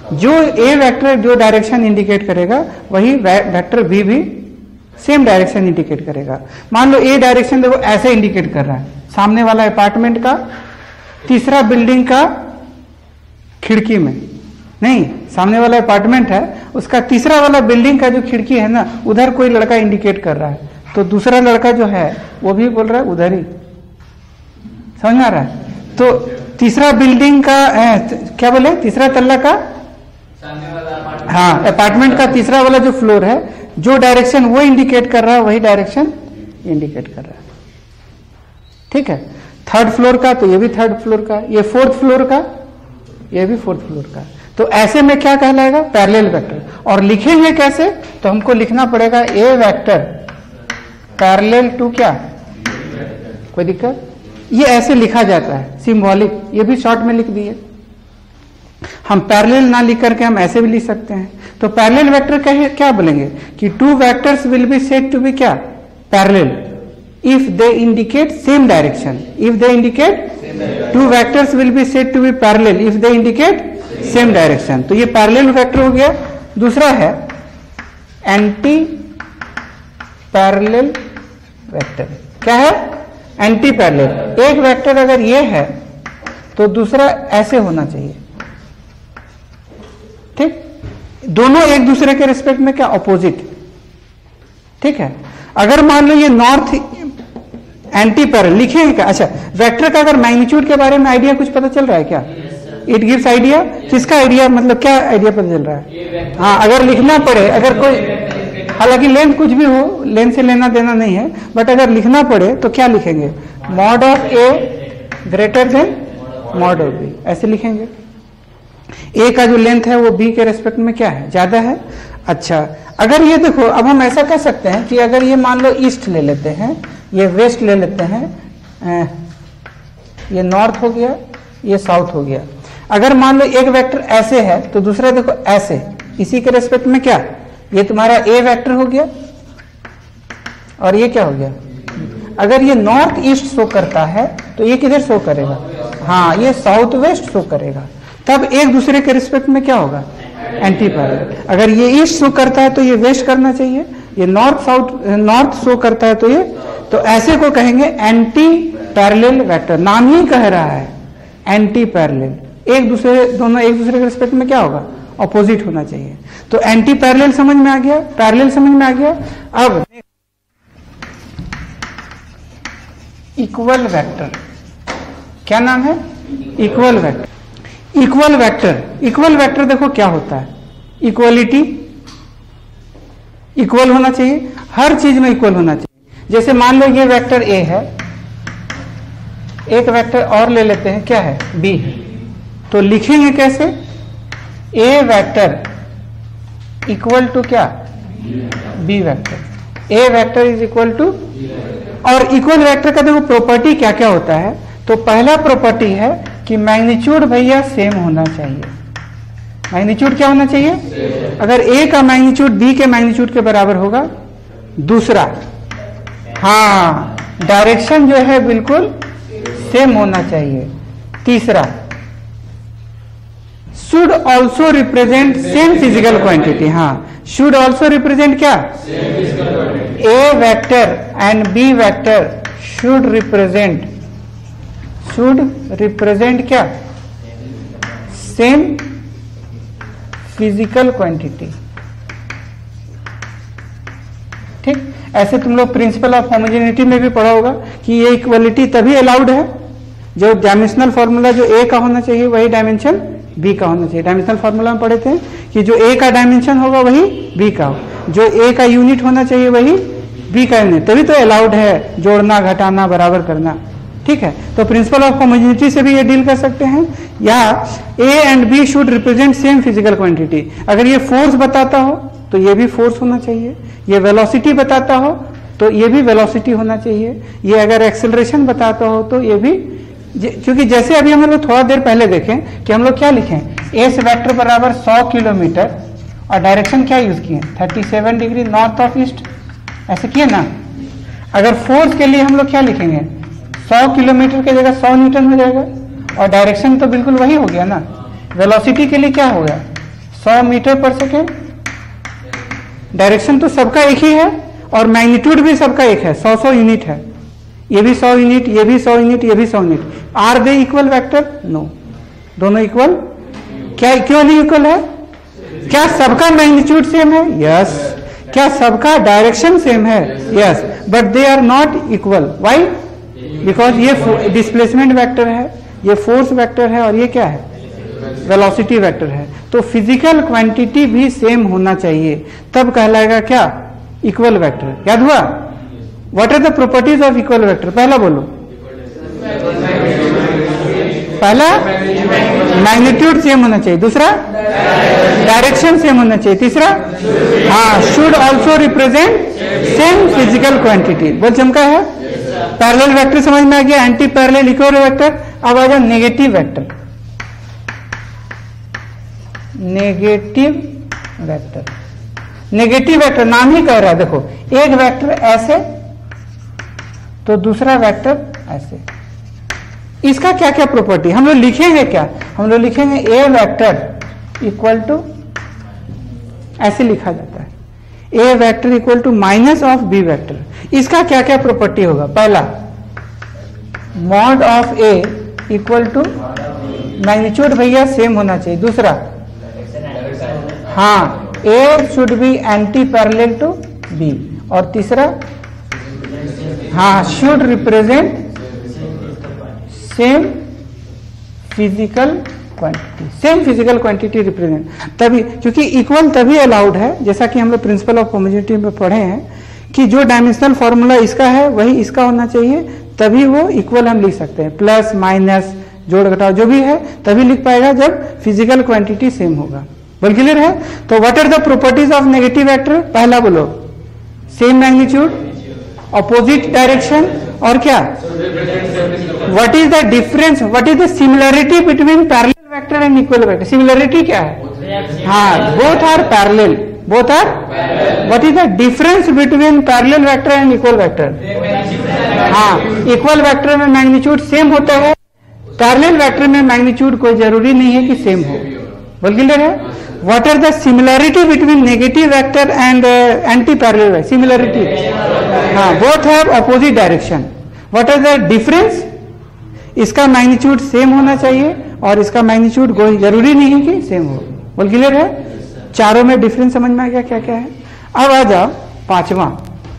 जो ए वेक्टर जो डायरेक्शन इंडिकेट करेगा वही वेक्टर बी भी सेम डायरेक्शन इंडिकेट करेगा। मान लो ए डायरेक्शन देखो ऐसे इंडिकेट कर रहा है, सामने वाला अपार्टमेंट का तीसरा बिल्डिंग का खिड़की में, नहीं सामने वाला अपार्टमेंट है उसका तीसरा वाला बिल्डिंग का जो खिड़की है ना उधर कोई लड़का इंडिकेट कर रहा है, तो दूसरा लड़का जो है वो भी बोल रहा है उधर ही, समझ में आ रहा है। तो तीसरा बिल्डिंग का ए, क्या बोले तीसरा तल्ला का, हाँ अपार्टमेंट का तीसरा वाला जो फ्लोर है जो डायरेक्शन वो इंडिकेट कर रहा है वही डायरेक्शन इंडिकेट कर रहा है, ठीक है। थर्ड फ्लोर का तो ये भी थर्ड फ्लोर का, ये फोर्थ फ्लोर का ये भी फोर्थ फ्लोर का। तो ऐसे में क्या कहलाएगा पैरेलल वेक्टर। और लिखेंगे कैसे, तो हमको लिखना पड़ेगा ए वेक्टर पैरेलल टू क्या, कोई दिक्कत, ये ऐसे लिखा जाता है सिंबॉलिक, ये भी शॉर्ट में लिख दिए। हम पैरेलल ना लिख करके हम ऐसे भी लिख सकते हैं। तो पैरेलल वेक्टर क्या क्या बोलेंगे कि two vectors will be said to be क्या parallel if they indicate same direction, if they indicate two vectors will be said to be parallel if they indicate same direction। तो ये parallel vector हो गया। दूसरा है anti parallel vector. क्या है anti parallel. एक वेक्टर अगर ये है तो दूसरा ऐसे होना चाहिए, ठीक, दोनों एक दूसरे के रिस्पेक्ट में क्या अपोजिट, ठीक है। अगर मान लो ये नॉर्थ एंटी पैरेलल लिखेंगे क्या, अच्छा वेक्टर का अगर मैग्नीट्यूड के बारे में आइडिया कुछ पता चल रहा है क्या, इट गिव्स आइडिया, किसका आइडिया, मतलब क्या आइडिया पता चल रहा है, हाँ अगर लिखना पड़े, अगर कोई, हालांकि लेंथ कुछ भी हो, लेंथ से लेना देना नहीं है, बट अगर लिखना पड़े तो क्या लिखेंगे, mod of A greater than mod of B, ऐसे लिखेंगे। ए का जो लेंथ है वो बी के रेस्पेक्ट में क्या है, ज्यादा है। अच्छा अगर ये देखो, अब हम ऐसा कर सकते हैं कि अगर ये मान लो ईस्ट ले लेते हैं, ये वेस्ट ले लेते हैं, ये नॉर्थ हो गया, ये साउथ हो गया। अगर मान लो एक वेक्टर ऐसे है तो दूसरा देखो ऐसे, इसी के रेस्पेक्ट में क्या, ये तुम्हारा ए वेक्टर हो गया और ये क्या हो गया। अगर ये नॉर्थ ईस्ट शो करता है तो ये किधर शो करेगा, हाँ ये साउथ वेस्ट शो करेगा, तब एक दूसरे के रिस्पेक्ट में क्या होगा एंटी पैरेलल। अगर ये ईस्ट शो करता है तो ये वेस्ट करना चाहिए, ये नॉर्थ साउथ नॉर्थ शो करता है तो ये, तो ऐसे को कहेंगे एंटी पैरेलल वेक्टर। नाम ही कह रहा है एंटी पैरेलल, एक दूसरे दोनों एक दूसरे के रिस्पेक्ट में क्या होगा ऑपोजिट होना चाहिए। तो एंटी पैरेलल समझ में आ गया, पैरेलल समझ में आ गया। अब इक्वल वेक्टर, क्या नाम है, equal vector. Equal vector, equal vector देखो क्या होता है, इक्वलिटी, इक्वल होना चाहिए, हर चीज में इक्वल होना चाहिए। जैसे मान लो ये वेक्टर ए है, एक वेक्टर और ले लेते हैं, क्या है बी, तो लिखेंगे कैसे, ए वेक्टर इक्वल टू क्या B vector, A vector is equal to. और इक्वल वेक्टर का देखो प्रॉपर्टी क्या क्या होता है, तो पहला प्रॉपर्टी है कि मैग्नीट्यूड भैया सेम होना चाहिए। मैग्नीट्यूड क्या होना चाहिए, अगर ए का मैग्नीट्यूड बी के मैग्नीट्यूड के बराबर होगा। दूसरा, हाँ डायरेक्शन जो है बिल्कुल सेम होना चाहिए। तीसरा, should also represent same physical quantity, हाँ शुड ऑल्सो रिप्रेजेंट क्या, A vector and B vector should represent, should represent क्या, सेम फिजिकल क्वांटिटी, ठीक। ऐसे तुम लोग प्रिंसिपल ऑफ होमोजेनिटी में भी पढ़ा होगा कि ये इक्वलिटी तभी अलाउड है जो डायमेंशनल फॉर्मूला जो ए का होना चाहिए वही डायमेंशन बी का होना चाहिए। डायमेंशनल फॉर्मूला में पढ़े थे कि जो ए का डायमेंशन होगा वही बी का हो, जो ए का यूनिट होना चाहिए वही बी का यूनिट, तभी तो अलाउड है जोड़ना घटाना बराबर करना, ठीक है। तो प्रिंसिपल ऑफ होमोजेनिटी से भी ये डील कर सकते हैं। या A and B should represent same physical quantity, अगर ये फोर्स बताता हो तो ये भी फोर्स होना चाहिए, ये वेलोसिटी बताता हो तो ये भी वेलोसिटी होना चाहिए, ये अगर एक्सेलरेशन बताता हो तो ये भी, क्योंकि जैसे अभी हम लोग थोड़ा देर पहले देखें कि हम लोग क्या लिखें, एस वेक्टर बराबर सौ किलोमीटर और डायरेक्शन क्या यूज किए सैंतीस डिग्री नॉर्थ ऑफ ईस्ट, ऐसे किए ना। अगर फोर्स के लिए हम लोग क्या लिखेंगे, सौ किलोमीटर की जगह सौ न्यूटन हो जाएगा और डायरेक्शन तो बिल्कुल वही हो गया ना। वेलोसिटी के लिए क्या हो गया, सौ मीटर पर सेकेंड। डायरेक्शन तो सबका एक ही है और मैग्नीट्यूड भी सबका एक है, सौ सौ यूनिट है। ये भी सौ यूनिट, ये भी सौ यूनिट, ये भी सौ unit. Are they equal vector? No, दोनों इक्वल। क्या क्यों नहीं इक्वल है? क्या सबका मैग्नीट्यूड सेम है? यस। क्या सबका डायरेक्शन सेम है? Yes, but they are not equal. Why? Because ये डिस्प्लेसमेंट वेक्टर है, ये फोर्स वेक्टर है, और ये क्या है? वेलोसिटी वेक्टर है। तो फिजिकल क्वांटिटी भी सेम होना चाहिए, तब कहलाएगा क्या? Equal vector. याद हुआ? What are the properties of equal vector? पहला बोलो। पहला मैग्नीट्यूड सेम होना चाहिए, दूसरा डायरेक्शन सेम होना चाहिए, तीसरा हाँ should also represent same physical quantity. बहुत चमका है। पैरेलल वेक्टर समझ में आ गया, एंटी पैरेलल इक्वल वेक्टर। अब आ जाओ negative vector. Negative vector, negative vector नाम ही कह रहा है। देखो, एक वेक्टर ऐसे तो दूसरा वेक्टर ऐसे। इसका क्या क्या प्रॉपर्टी हम लोग लिखेंगे? क्या हम लोग लिखेंगे? ए वेक्टर इक्वल टू, ऐसे लिखा जाता है, A vector equal to minus of B vector. इसका क्या क्या प्रॉपर्टी होगा? पहला, mod of A equal to magnitude भैया सेम होना चाहिए। दूसरा, हाँ A should be anti parallel to B. और तीसरा, हाँ should represent same physical quantity. Same physical quantity represent तभी, क्योंकि इक्वल तभी अलाउड है, जैसा कि हम लोग प्रिंसिपल ऑफ होमोजेनिटी में पढ़े हैं कि जो डायमेंशनल फॉर्मूला इसका है वही इसका होना चाहिए, तभी वो इक्वल हम लिख सकते हैं। प्लस माइनस जोड़ घटाव जो भी है तभी लिख पाएगा जब फिजिकल क्वांटिटी सेम होगा। बोल क्लियर है? तो what are the properties of negative vector? पहला बोलो, सेम मैग्नीट्यूड, ऑपोजिट डायरेक्शन, और क्या? What is the difference, what is the similarity between parallel vector and equal vector? Similarity क्या है? हाँ, both are parallel, both are. What is the difference between parallel vector and equal vector? हाँ, equal vector में magnitude same होता है, parallel vector में magnitude कोई जरूरी नहीं है कि सेम हो। बोल क्लियर है? What are the similarity between negative vector and uh, anti-parallel vector? Similarity. हाँ, both have opposite direction. What are the difference? इसका मैग्नीट्यूड सेम होना चाहिए और इसका मैग्नीट्यूड कोई जरूरी नहीं है कि सेम हो। बोल क्लियर है? चारों में डिफरेंस समझ में आ गया क्या क्या है? अब आ जाओ पांचवा,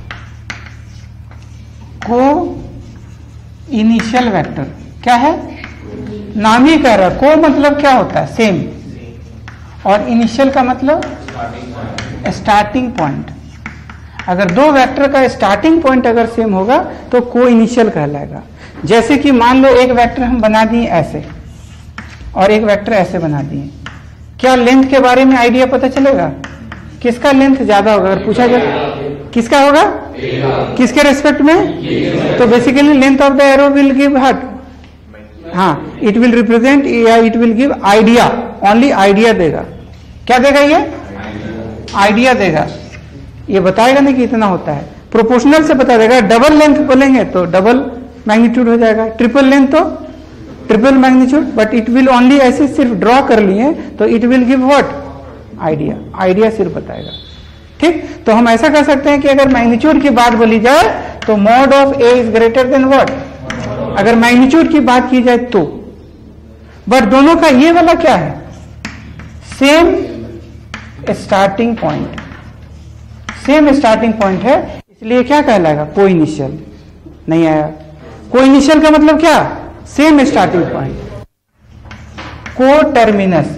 को इनिशियल वेक्टर। क्या है? नाम ही कह रहा, को मतलब क्या होता है? सेम, और इनिशियल का मतलब स्टार्टिंग पॉइंट। अगर दो वेक्टर का स्टार्टिंग पॉइंट अगर सेम होगा तो को इनिशियल कहलाएगा। जैसे कि मान लो एक वेक्टर हम बना दिए ऐसे और एक वेक्टर ऐसे बना दिए, क्या लेंथ के बारे में आइडिया पता चलेगा? किसका लेंथ ज्यादा होगा? अगर पूछा जाए किसका होगा, किसके रेस्पेक्ट में? तो basically length of the arrow will give what, हाँ इट विल रिप्रेजेंट या it will give idea, only idea देगा। क्या देगा? ये आइडिया देगा, ये बताएगा नहीं कि इतना होता है। प्रोपोर्शनल से बता देगा। डबल लेंथ बोलेंगे तो डबल मैग्नीट्यूड हो जाएगा, ट्रिपल लेंथ तो triple magnitude, but it will only ऐसे सिर्फ ड्रॉ कर लिए तो it will give what? Idea, idea सिर्फ बताएगा। ठीक, तो हम ऐसा कर सकते हैं कि अगर मैग्नीट्यूड की बात बोली जाए तो mod of A is greater than what? अगर मैग्नीट्यूड की बात की जाए तो, बट दोनों का ये वाला क्या है? Same starting point, same starting point है, इसलिए क्या कहलाएगा? को इनिशियल। नहीं आया? को इनिशियल का मतलब क्या? Same starting point. को टर्मिनस,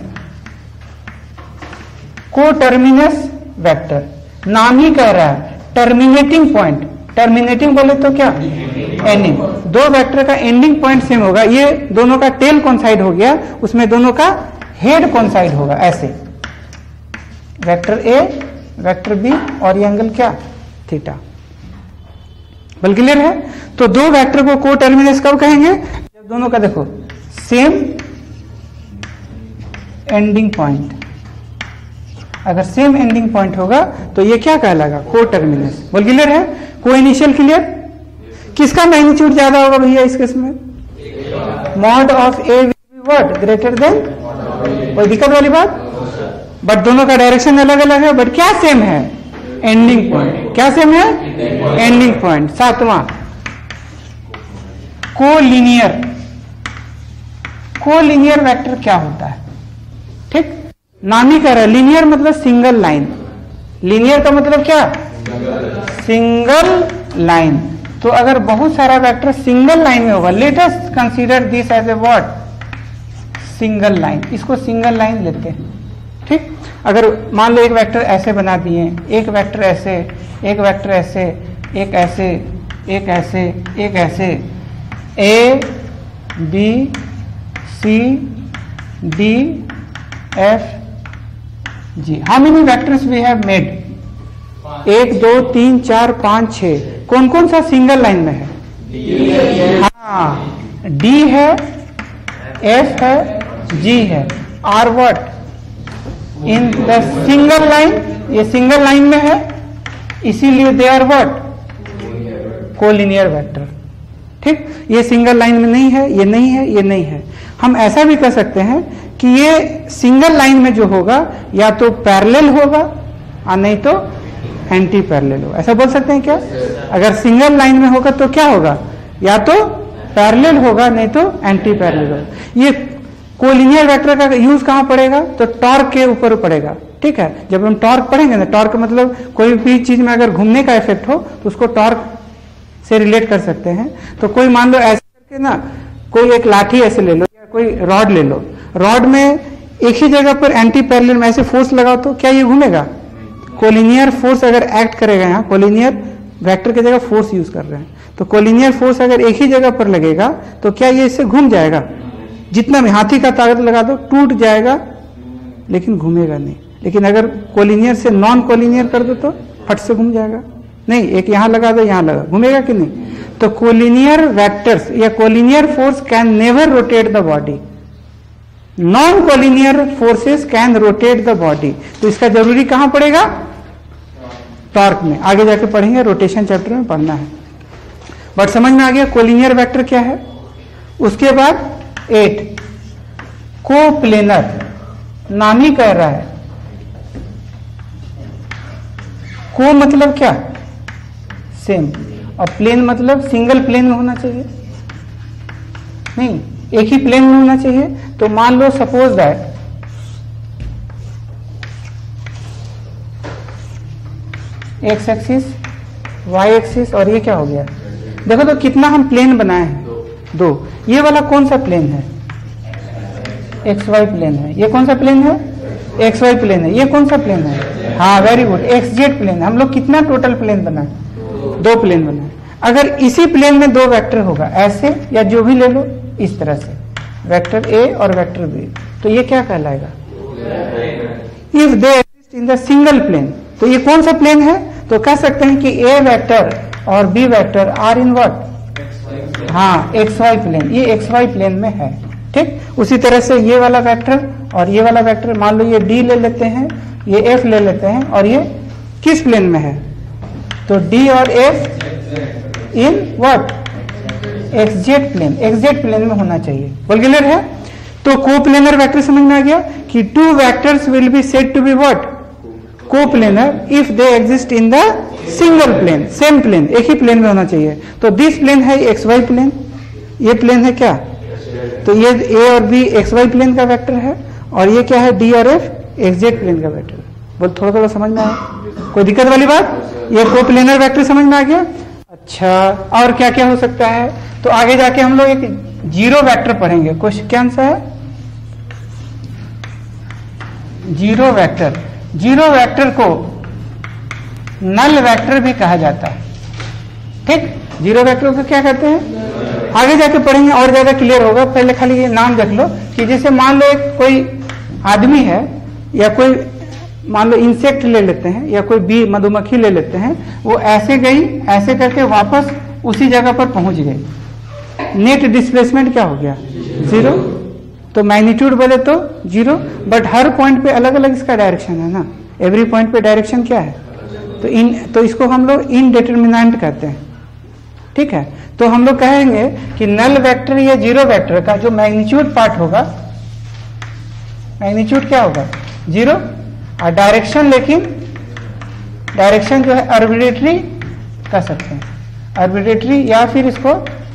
को टर्मिनस वेक्टर नाम ही कह रहा है टर्मिनेटिंग पॉइंट। टर्मिनेटिंग बोले तो क्या? एंडिंग। दो वेक्टर का एंडिंग पॉइंट सेम होगा, ये दोनों का टेल कॉन्साइड हो गया, उसमें दोनों का हेड कॉन्साइड होगा ऐसे। वेक्टर ए, वेक्टर बी, और ये एंगल क्या? थीटा। बल क्लियर है? तो दो वेक्टर को को टर्मिनस कब कहेंगे? जब दोनों का देखो सेम एंडिंग पॉइंट। अगर सेम एंडिंग पॉइंट होगा तो ये क्या कहलाएगा? को टर्मिनस। बोल क्लियर है? को इनिशियल क्लियर? किसका मैग्नीट्यूड ज्यादा होगा भैया इस केस में? Mod of A will be what? Greater than. कोई दिक्कत वाली बात? बट दोनों का डायरेक्शन अलग अलग है, बट क्या सेम है? Ending point. क्या सेम है? Ending point. सातवां, कोलिनियर। कोलिनियर वेक्टर क्या होता है? ठीक, नाम ही कह रहा है, लीनियर मतलब सिंगल लाइन। लीनियर का मतलब क्या? Single line. तो अगर बहुत सारा वेक्टर सिंगल लाइन में होगा, let us consider this as a what? Single line. इसको सिंगल लाइन लेते हैं। ठीक, अगर मान लो एक वेक्टर ऐसे बना दिए, एक वेक्टर ऐसे, एक वेक्टर ऐसे, एक ऐसे, एक ऐसे, एक ऐसे, A B C D F G. How many vectors we have made? एक, दो, तीन, चार, पांच, छह। कौन कौन सा सिंगल लाइन में है? हाँ, डी है, एफ है, जी है। Are what? In the single line. ये सिंगल लाइन में है, इसीलिए they are what? Collinear vector. ठीक, ये सिंगल लाइन में नहीं है, ये नहीं है, ये नहीं है। हम ऐसा भी कर सकते हैं कि ये सिंगल लाइन में जो होगा या तो पैरेलल होगा और नहीं तो एंटी पैरेलल होगा। ऐसा बोल सकते हैं क्या? अगर सिंगल लाइन में होगा तो क्या होगा? या तो पैरेलल होगा नहीं तो एंटी पैरेलल होगा। ये कोलिनियर वेक्टर का यूज कहां पड़ेगा? तो टॉर्क के ऊपर पड़ेगा। ठीक है, जब हम टॉर्क पढ़ेंगे ना, टॉर्क मतलब कोई भी चीज में अगर घूमने का इफेक्ट हो तो उसको टॉर्क से रिलेट कर सकते हैं। तो कोई मान लो ऐसे करके ना, कोई एक लाठी ऐसे ले लो या कोई रॉड ले लो, रॉड में एक ही जगह पर एंटी पैरेलल में ऐसे फोर्स लगाओ तो क्या ये घूमेगा? कोलिनियर फोर्स अगर एक्ट करेगा, यहाँ कोलिनियर वेक्टर की जगह फोर्स यूज कर रहे हैं, तो कोलिनियर फोर्स अगर एक ही जगह पर लगेगा तो क्या ये इससे घूम जाएगा? जितना भी हाथी का ताकत लगा दो टूट जाएगा, लेकिन घूमेगा नहीं। लेकिन अगर कोलिनियर से नॉन कोलिनियर कर दो तो फट से घूम जाएगा। नहीं, एक यहां लगा दो, यहां लगा, घूमेगा कि नहीं? तो कोलिनियर वेक्टर्स या collinear force can never rotate the body. Non collinear forces can rotate the body. तो इसका जरूरी कहां पड़ेगा? टॉर्क में। आगे जाके पढ़ेंगे, रोटेशन चैप्टर में पढ़ना है। बट समझ में आ गया कोलिनियर वेक्टर क्या है। उसके बाद एट, कोप्लेनर। नाम ही कह रहा है, को मतलब क्या? सेम। और प्लेन मतलब सिंगल प्लेन में होना चाहिए, नहीं एक ही प्लेन में होना चाहिए। तो मान लो suppose that X axis, Y axis, और ये क्या हो गया? देखो तो कितना हम प्लेन बनाए हैं? दो। ये वाला कौन सा प्लेन है? एक्स वाई प्लेन है। ये कौन सा प्लेन है? एक्स वाई प्लेन है। ये कौन सा प्लेन है? हाँ, very good, X Z plane. हम लोग कितना टोटल प्लेन बनाए? दो प्लेन बनाए। अगर इसी प्लेन में दो वेक्टर होगा, ऐसे या जो भी ले लो, इस तरह से वेक्टर ए और वेक्टर बी, तो ये क्या कहलाएगा? If they exist in the single plane. तो ये कौन सा प्लेन है? तो कह सकते हैं कि ए वेक्टर और B vector are in what? हाँ, एक्स वाई प्लेन। ये एक्स वाई प्लेन में है। ठीक, उसी तरह से ये वाला वेक्टर और ये वाला वेक्टर, मान लो ये डी ले लेते हैं, ये एफ ले लेते हैं, और ये किस प्लेन में है? तो डी और F in what? X Z plane. X Z plane में होना चाहिए। बोल क्लियर है? तो कोप्लेनर वेक्टर समझ में आ गया कि two vectors will be said to be what? Coplanar if they exist in the single plane, same plane, एक ही प्लेन में होना चाहिए। तो दिस प्लेन है एक्स वाई प्लेन, ये प्लेन है क्या? तो ये ए और बी एक्स वाई प्लेन का वेक्टर है, और ये क्या है? डी और एफ एक्स जेड प्लेन का वेक्टर। बोल थोड़ा थोड़ा समझ में आया? कोई दिक्कत वाली बात? ये कोप्लेनर वेक्टर समझ में आ गया? अच्छा, और क्या क्या हो सकता है? तो आगे जाके हम लोग एक जीरो वेक्टर पढ़ेंगे। क्वेश्चन क्या आंसर है? Zero vector. जीरो वेक्टर को नल वेक्टर भी कहा जाता है। ठीक, जीरो वेक्टर को क्या कहते हैं? आगे जाके पढ़ेंगे और ज्यादा क्लियर होगा। पहले खाली ये नाम देख लो कि जैसे मान लो एक कोई आदमी है, या कोई मान लो इंसेक्ट ले लेते हैं, या कोई बी मधुमक्खी ले लेते हैं, वो ऐसे गई, ऐसे करके वापस उसी जगह पर पहुंच गई। नेट डिस्प्लेसमेंट क्या हो गया? जीरो। तो मैग्नीट्यूड बोले तो जीरो, बट हर पॉइंट पे अलग अलग इसका डायरेक्शन है ना। एवरी पॉइंट पे डायरेक्शन क्या है? तो इन तो इसको हम लोग इनडिटरमिनेंट कहते हैं। ठीक है, तो हम लोग कहेंगे कि नल वेक्टर या जीरो वेक्टर का जो मैग्नीट्यूड पार्ट होगा, मैग्नीट्यूड क्या होगा? जीरो। और डायरेक्शन, लेकिन डायरेक्शन जो है आर्बिट्रेटरी कह सकते हैं, आर्बिट्रेटरी, या फिर इसको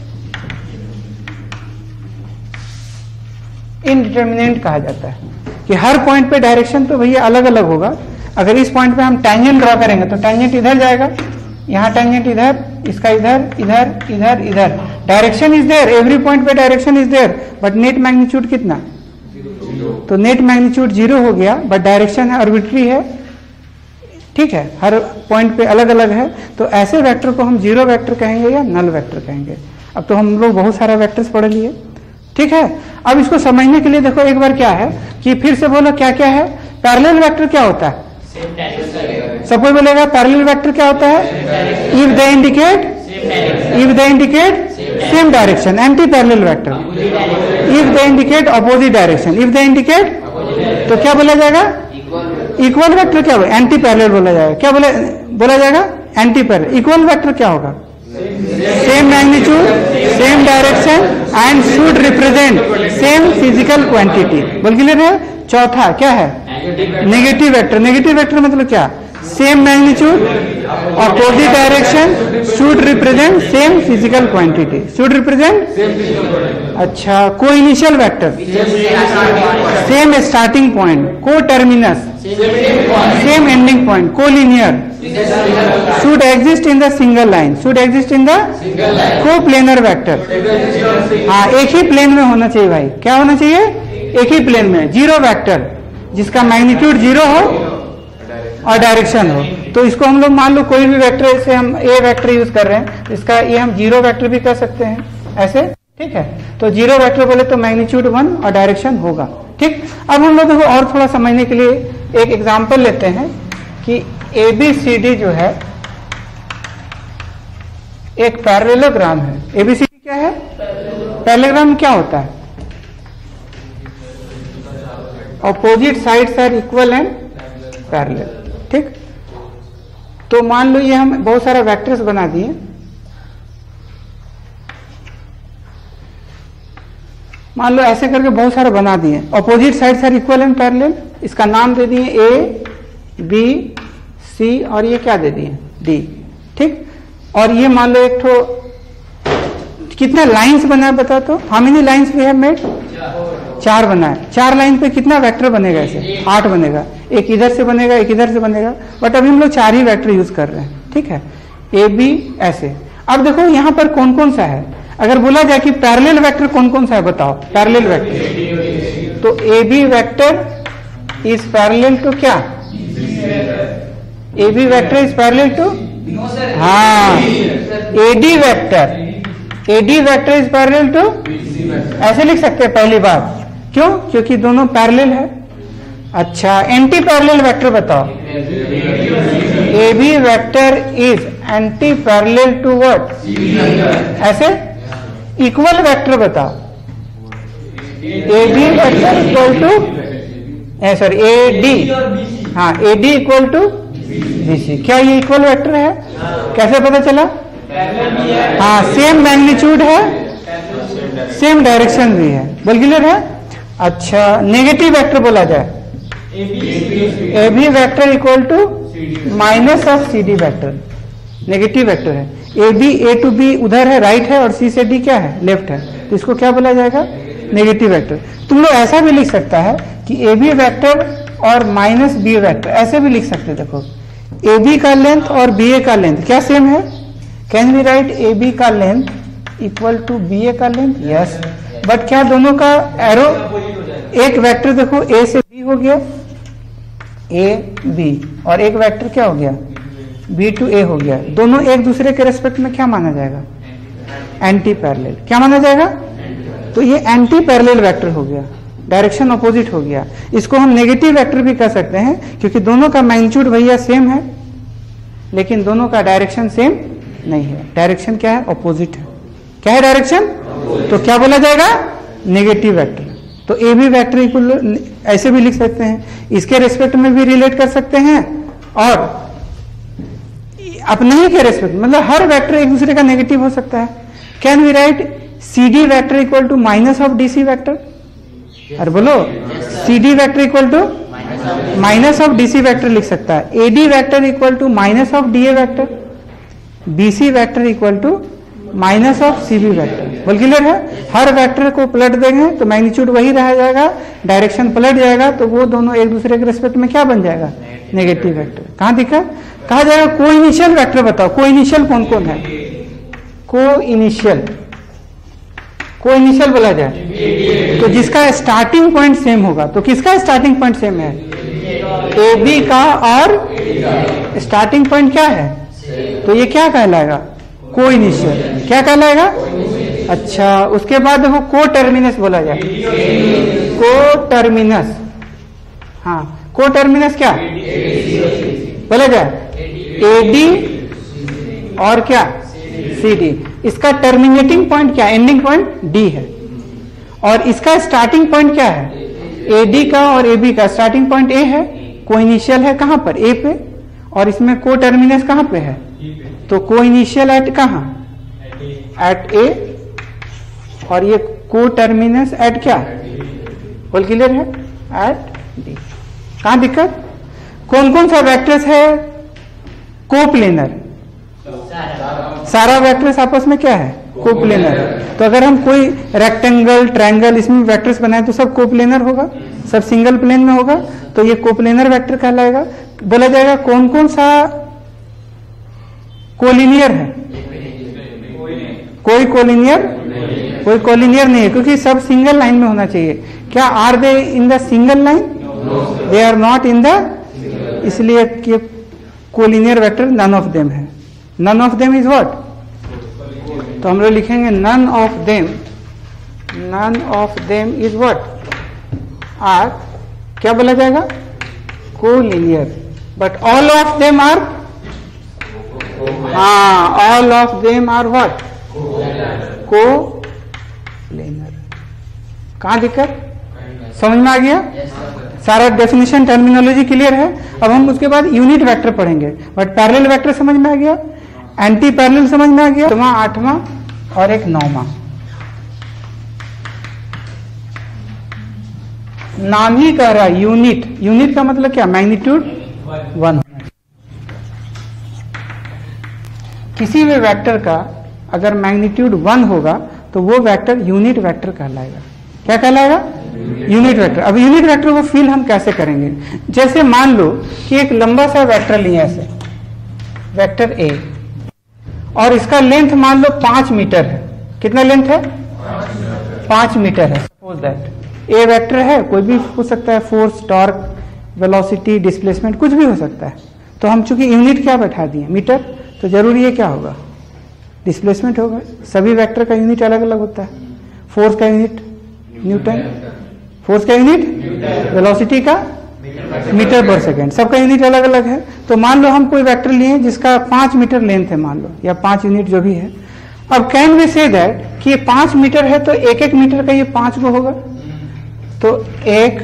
इनडिटर्मिनेंट कहा जाता है कि हर पॉइंट पे डायरेक्शन तो भैया अलग अलग होगा। अगर इस पॉइंट पे हम टैंजेंट ड्रॉ करेंगे तो टैंजेंट इधर जाएगा, यहाँ टैंजेंट इधर, इसका इधर, इधर, इधर, इधर। Direction is there, every point पे direction is there, but net magnitude कितना? तो नेट मैग्नीट्यूड जीरो हो गया, बट डायरेक्शन है आर्बिट्री है, ठीक है, हर पॉइंट पे अलग अलग है। तो ऐसे वेक्टर को हम जीरो वेक्टर कहेंगे या नल वेक्टर कहेंगे। अब तो हम लोग बहुत सारे वेक्टर्स पढ़ लिए, ठीक है। अब इसको समझने के लिए देखो एक बार क्या है कि फिर से बोलो क्या क्या है। पैरेलल वेक्टर क्या होता है? सब कोई बोलेगा पैरेलल वेक्टर क्या होता है? If they indicate if they indicate same direction, anti parallel vector. If they indicate opposite direction, if they indicate तो क्या बोला जाएगा? इक्वल वेक्टर क्या होगा? एंटी पैरेलल बोला जाएगा। क्या बोला बोला जाएगा? Anti parallel. इक्वल वेक्टर क्या होगा? Same magnitude, same direction and should represent same physical quantity. बोल क्लियर है? चौथा क्या है? Negative vector. नेगेटिव वेक्टर मतलब क्या? Same magnitude, opposite direction, should represent same physical quantity. Should represent अच्छा co initial vector, same starting point, को terminus, same ending point, collinear, should exist in the single line, should exist in the co-planar vector। हाँ, एक ही plane में होना चाहिए भाई। क्या होना चाहिए? एक ही प्लेन में। जीरो वेक्टर जिसका मैग्नीट्यूड जीरो हो और डायरेक्शन हो। तो इसको हम लोग मान लो कोई भी वेक्टर, से हम ए वेक्टर यूज कर रहे हैं, इसका ये हम जीरो वेक्टर भी कर सकते हैं ऐसे, ठीक है। तो जीरो वेक्टर बोले तो मैग्नीट्यूड वन और डायरेक्शन होगा, ठीक। अब हम लोग देखो और थोड़ा समझने के लिए एक एग्जाम्पल लेते हैं कि ए बी सी डी जो है एक पैरेललोग्राम है। ए बी सी डी क्या है? पैरेललोग्राम क्या होता है? Opposite sides are equal and parallel, ठीक। तो मान लो ये हम बहुत सारा वेक्टर्स बना दिए। मान लो ऐसे करके बहुत सारे बना दिए, opposite sides are equal and parallel. इसका नाम दे दिए ए बी सी और ये क्या दे दिए? डी, ठीक। और ये मान लो एक ठो कितना लाइंस बना है बता तो? How many lines we have made? चार बना है। चार लाइन पे कितना वेक्टर बनेगा? ऐसे आठ बनेगा। एक इधर से बनेगा, एक इधर से बनेगा, बट अभी हम लोग चार ही वेक्टर यूज कर रहे हैं, ठीक है। ए बी ऐसे। अब देखो यहाँ पर कौन कौन सा है। अगर बोला जाए कि पैरेलल वेक्टर कौन कौन सा है बताओ? पैरेलल वेक्टर तो A B vector is parallel to क्या? A B vector is parallel to, हाँ, A D vector, A D vector is parallel to, ऐसे लिख सकते हैं पहली बात। क्यों? क्योंकि दोनों पैरेलल है। अच्छा, एंटी पैरेलल वेक्टर बताओ। A B vector is anti parallel to what? ऐसे। इक्वल वेक्टर बताओ। A B vector equal to, sorry A D, हाँ, A D equal to B C. क्या ये इक्वल वेक्टर है? कैसे पता चला? हाँ, सेम मैग्नीट्यूड है, सेम डायरेक्शन भी है। बोल क्लियर है? अच्छा, नेगेटिव वेक्टर बोला जाए, A B vector equal to minus of C D vector, negative vector है। A B A to B उधर है, राइट है, और सी से डी क्या है? लेफ्ट है। तो इसको क्या बोला जाएगा? Negative vector. तुम लोग ऐसा भी लिख सकता है कि ए बी वेक्टर और माइनस बी वेक्टर, ऐसे भी लिख सकते। देखो, ए बी का लेंथ और बी ए का लेंथ क्या सेम है? Can we write A B का length equal to B A का लेंथ? यस। बट क्या दोनों का एरो, एक वेक्टर देखो ए से बी हो गया, ए बी, और एक वेक्टर क्या हो गया? बी टू ए हो गया। दोनों एक दूसरे के रेस्पेक्ट में क्या माना जाएगा? Anti parallel. क्या माना जाएगा? तो ये एंटी पैरेलल वेक्टर हो गया, डायरेक्शन अपोजिट हो गया। इसको हम नेगेटिव वेक्टर भी कह सकते हैं, क्योंकि दोनों का मैग्नीट्यूड भैया सेम है, लेकिन दोनों का डायरेक्शन सेम नहीं है। डायरेक्शन क्या है? अपोजिट है। क्या है डायरेक्शन? तो क्या बोला जाएगा? Negative vector. तो ए बी वेक्टर इक्वल ऐसे भी लिख सकते हैं, इसके रेस्पेक्ट में भी रिलेट कर सकते हैं, और अपने ही के रेस्पेक्ट, मतलब हर वेक्टर एक दूसरे का नेगेटिव हो सकता है। Can we write C D vector equal to minus of D C vector? अरे बोलो, C D vector equal to minus of DC vector लिख सकता है। AD vector equal to minus of DA vector, BC vector equal to minus of CB vector. बोल clear है? हर vector को पलट देंगे तो मैग्नीट्यूड वही रह जाएगा, डायरेक्शन पलट जाएगा तो वो दोनों एक दूसरे के रिस्पेक्ट में क्या बन जाएगा? Negative vector. कहां दिक्कत? कहा जाएगा को इनिशियल वेक्टर बताओ। को इनिशियल कौन कौन है? को इनिशियल, को इनिशियल बोला जाए तो जिसका स्टार्टिंग पॉइंट सेम होगा। तो किसका स्टार्टिंग पॉइंट सेम है? ए बी का। और स्टार्टिंग पॉइंट क्या है? तो ये क्या कहलाएगा? को इनिशियल। क्या कहलाएगा? अच्छा, उसके बाद देखो को टर्मिनस बोला जाए। को टर्मिनस, हाँ को टर्मिनस क्या बोला जाए? एडी और क्या? सीडी। इसका टर्मिनेटिंग पॉइंट क्या? एंडिंग पॉइंट डी है। और इसका स्टार्टिंग पॉइंट क्या है? एडी का और एबी का स्टार्टिंग पॉइंट ए है। को इनिशियल है कहां पर? ए पे। और इसमें को टर्मिनस कहां पे है? तो को इनिशियल एट कहां? At A. और ये को टर्मिनस एट क्या? बोल क्लियर है? At D. कहां दिक्कत? कौन कौन सा वेक्टर्स है कोप्लेनर? सारा वेक्टर्स आपस में क्या है? कोप्लेनर। तो अगर हम कोई रेक्टेंगल, ट्रायंगल इसमें वेक्टर्स बनाए तो सब कोप्लेनर होगा, सब सिंगल प्लेन में होगा, तो ये कोप्लेनर वेक्टर कहलाएगा। बोला जाएगा कौन कौन सा कोलिनियर है? कोई कोलिनियर, कोई कोलिनियर नहीं है, क्योंकि सब सिंगल लाइन में होना चाहिए। क्या are they in the single line? They are not in the, इसलिए कि collinear vector none of them है। None of them is what? तो हम लोग लिखेंगे none of them, none of them is what? Are क्या बोला जाएगा? Collinear. But all of them are, हाँ all of them are what? Coplanar. कहां दिक्कत? समझ में आ गया? सारा डेफिनेशन टर्मिनोलॉजी क्लियर है। अब हम उसके बाद यूनिट वेक्टर पढ़ेंगे। बट पैरेलल वेक्टर समझ में आ गया, एंटी पैरेलल समझ में आ गया, सातवां आठवां और एक नौवां। नाम ही कह रहा है यूनिट। यूनिट का मतलब क्या? Magnitude one. किसी भी वेक्टर का अगर मैग्नीट्यूड वन होगा तो वो वेक्टर यूनिट वेक्टर कहलाएगा। क्या कहलाएगा? Unit vector. अब यूनिट वेक्टर को फील हम कैसे करेंगे? जैसे मान लो कि एक लंबा सा वेक्टर लिए ऐसे, वेक्टर ए, और इसका लेंथ मान लो पांच मीटर है। कितना लेंथ है? पांच मीटर है। सपोज दैट ए वेक्टर है, कोई भी हो सकता है, फोर्स, टॉर्क, वेलोसिटी, डिस्प्लेसमेंट, कुछ भी हो सकता है। तो हम चूंकि यूनिट क्या बैठा दिए? मीटर, तो जरूरी है क्या होगा? डिस्प्लेसमेंट होगा। सभी वेक्टर का यूनिट अलग अलग होता है। फोर्स का यूनिट न्यूटन, फोर्स का यूनिट, वेलोसिटी का मीटर पर सेकेंड, सबका यूनिट अलग अलग है। तो मान लो हम कोई वेक्टर लिए जिसका पांच मीटर लेंथ है मान लो, या पांच यूनिट जो भी है। अब कैन वी से दैट कि ये पांच मीटर है तो एक एक मीटर का ये पांच को होगा। तो एक,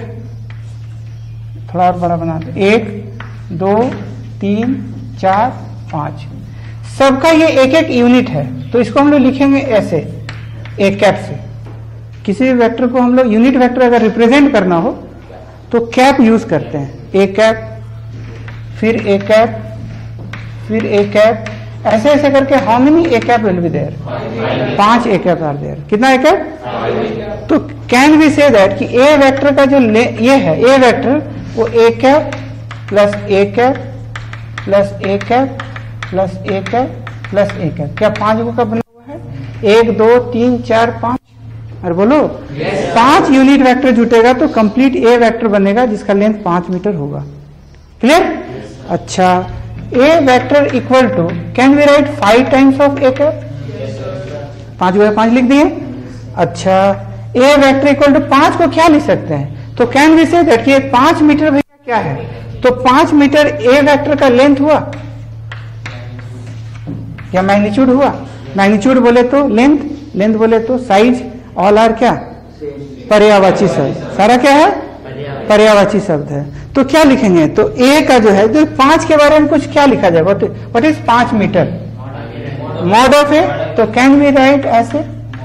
थोड़ा और बड़ा बना दो, एक, दो, तीन, चार, पांच, सबका ये एक एक यूनिट है। तो इसको हम लोग लिखेंगे ऐसे, एक कैप से। किसी भी वेक्टर को हम लोग यूनिट वेक्टर अगर रिप्रेजेंट करना हो तो कैप यूज करते हैं। एक कैप, फिर एक कैप, फिर एक कैप, ऐसे ऐसे करके how many A cap will be there? पांच ए कैप आर देयर। कितना ए कैप? तो कैन वी से दैट कि ए वेक्टर का जो ये है, ए वेक्टर वो A cap plus A cap plus A cap plus A cap plus A cap, क्या पांच को का बना हुआ है? एक, दो, तीन, चार, पांच। अरे बोलो, yes, पांच यूनिट वेक्टर जुटेगा तो कंप्लीट ए वेक्टर बनेगा जिसका लेंथ पांच मीटर होगा। क्लियर? yes, अच्छा, A vector equal to can we write five times of A cap? पांच को पांच लिख दिए। अच्छा, ए वेक्टर इक्वल टू पांच को क्या लिख सकते हैं? तो कैन वी से दैट कि पांच मीटर भैया क्या है? तो पांच मीटर ए वेक्टर का लेंथ हुआ या मैग्नीट्यूड हुआ? मैग्नीट्यूड बोले तो लेंथ, लेंथ बोले तो साइज, ऑल आर क्या? पर्यायवाची शब्द। सारा क्या है? पर्यायवाची शब्द है। तो क्या लिखेंगे? तो ए का जो है, तो पांच के बारे में कुछ क्या लिखा जाएगा? व्हाट इज पांच मीटर? Mod of A. तो कैन वी राइट ऐसे?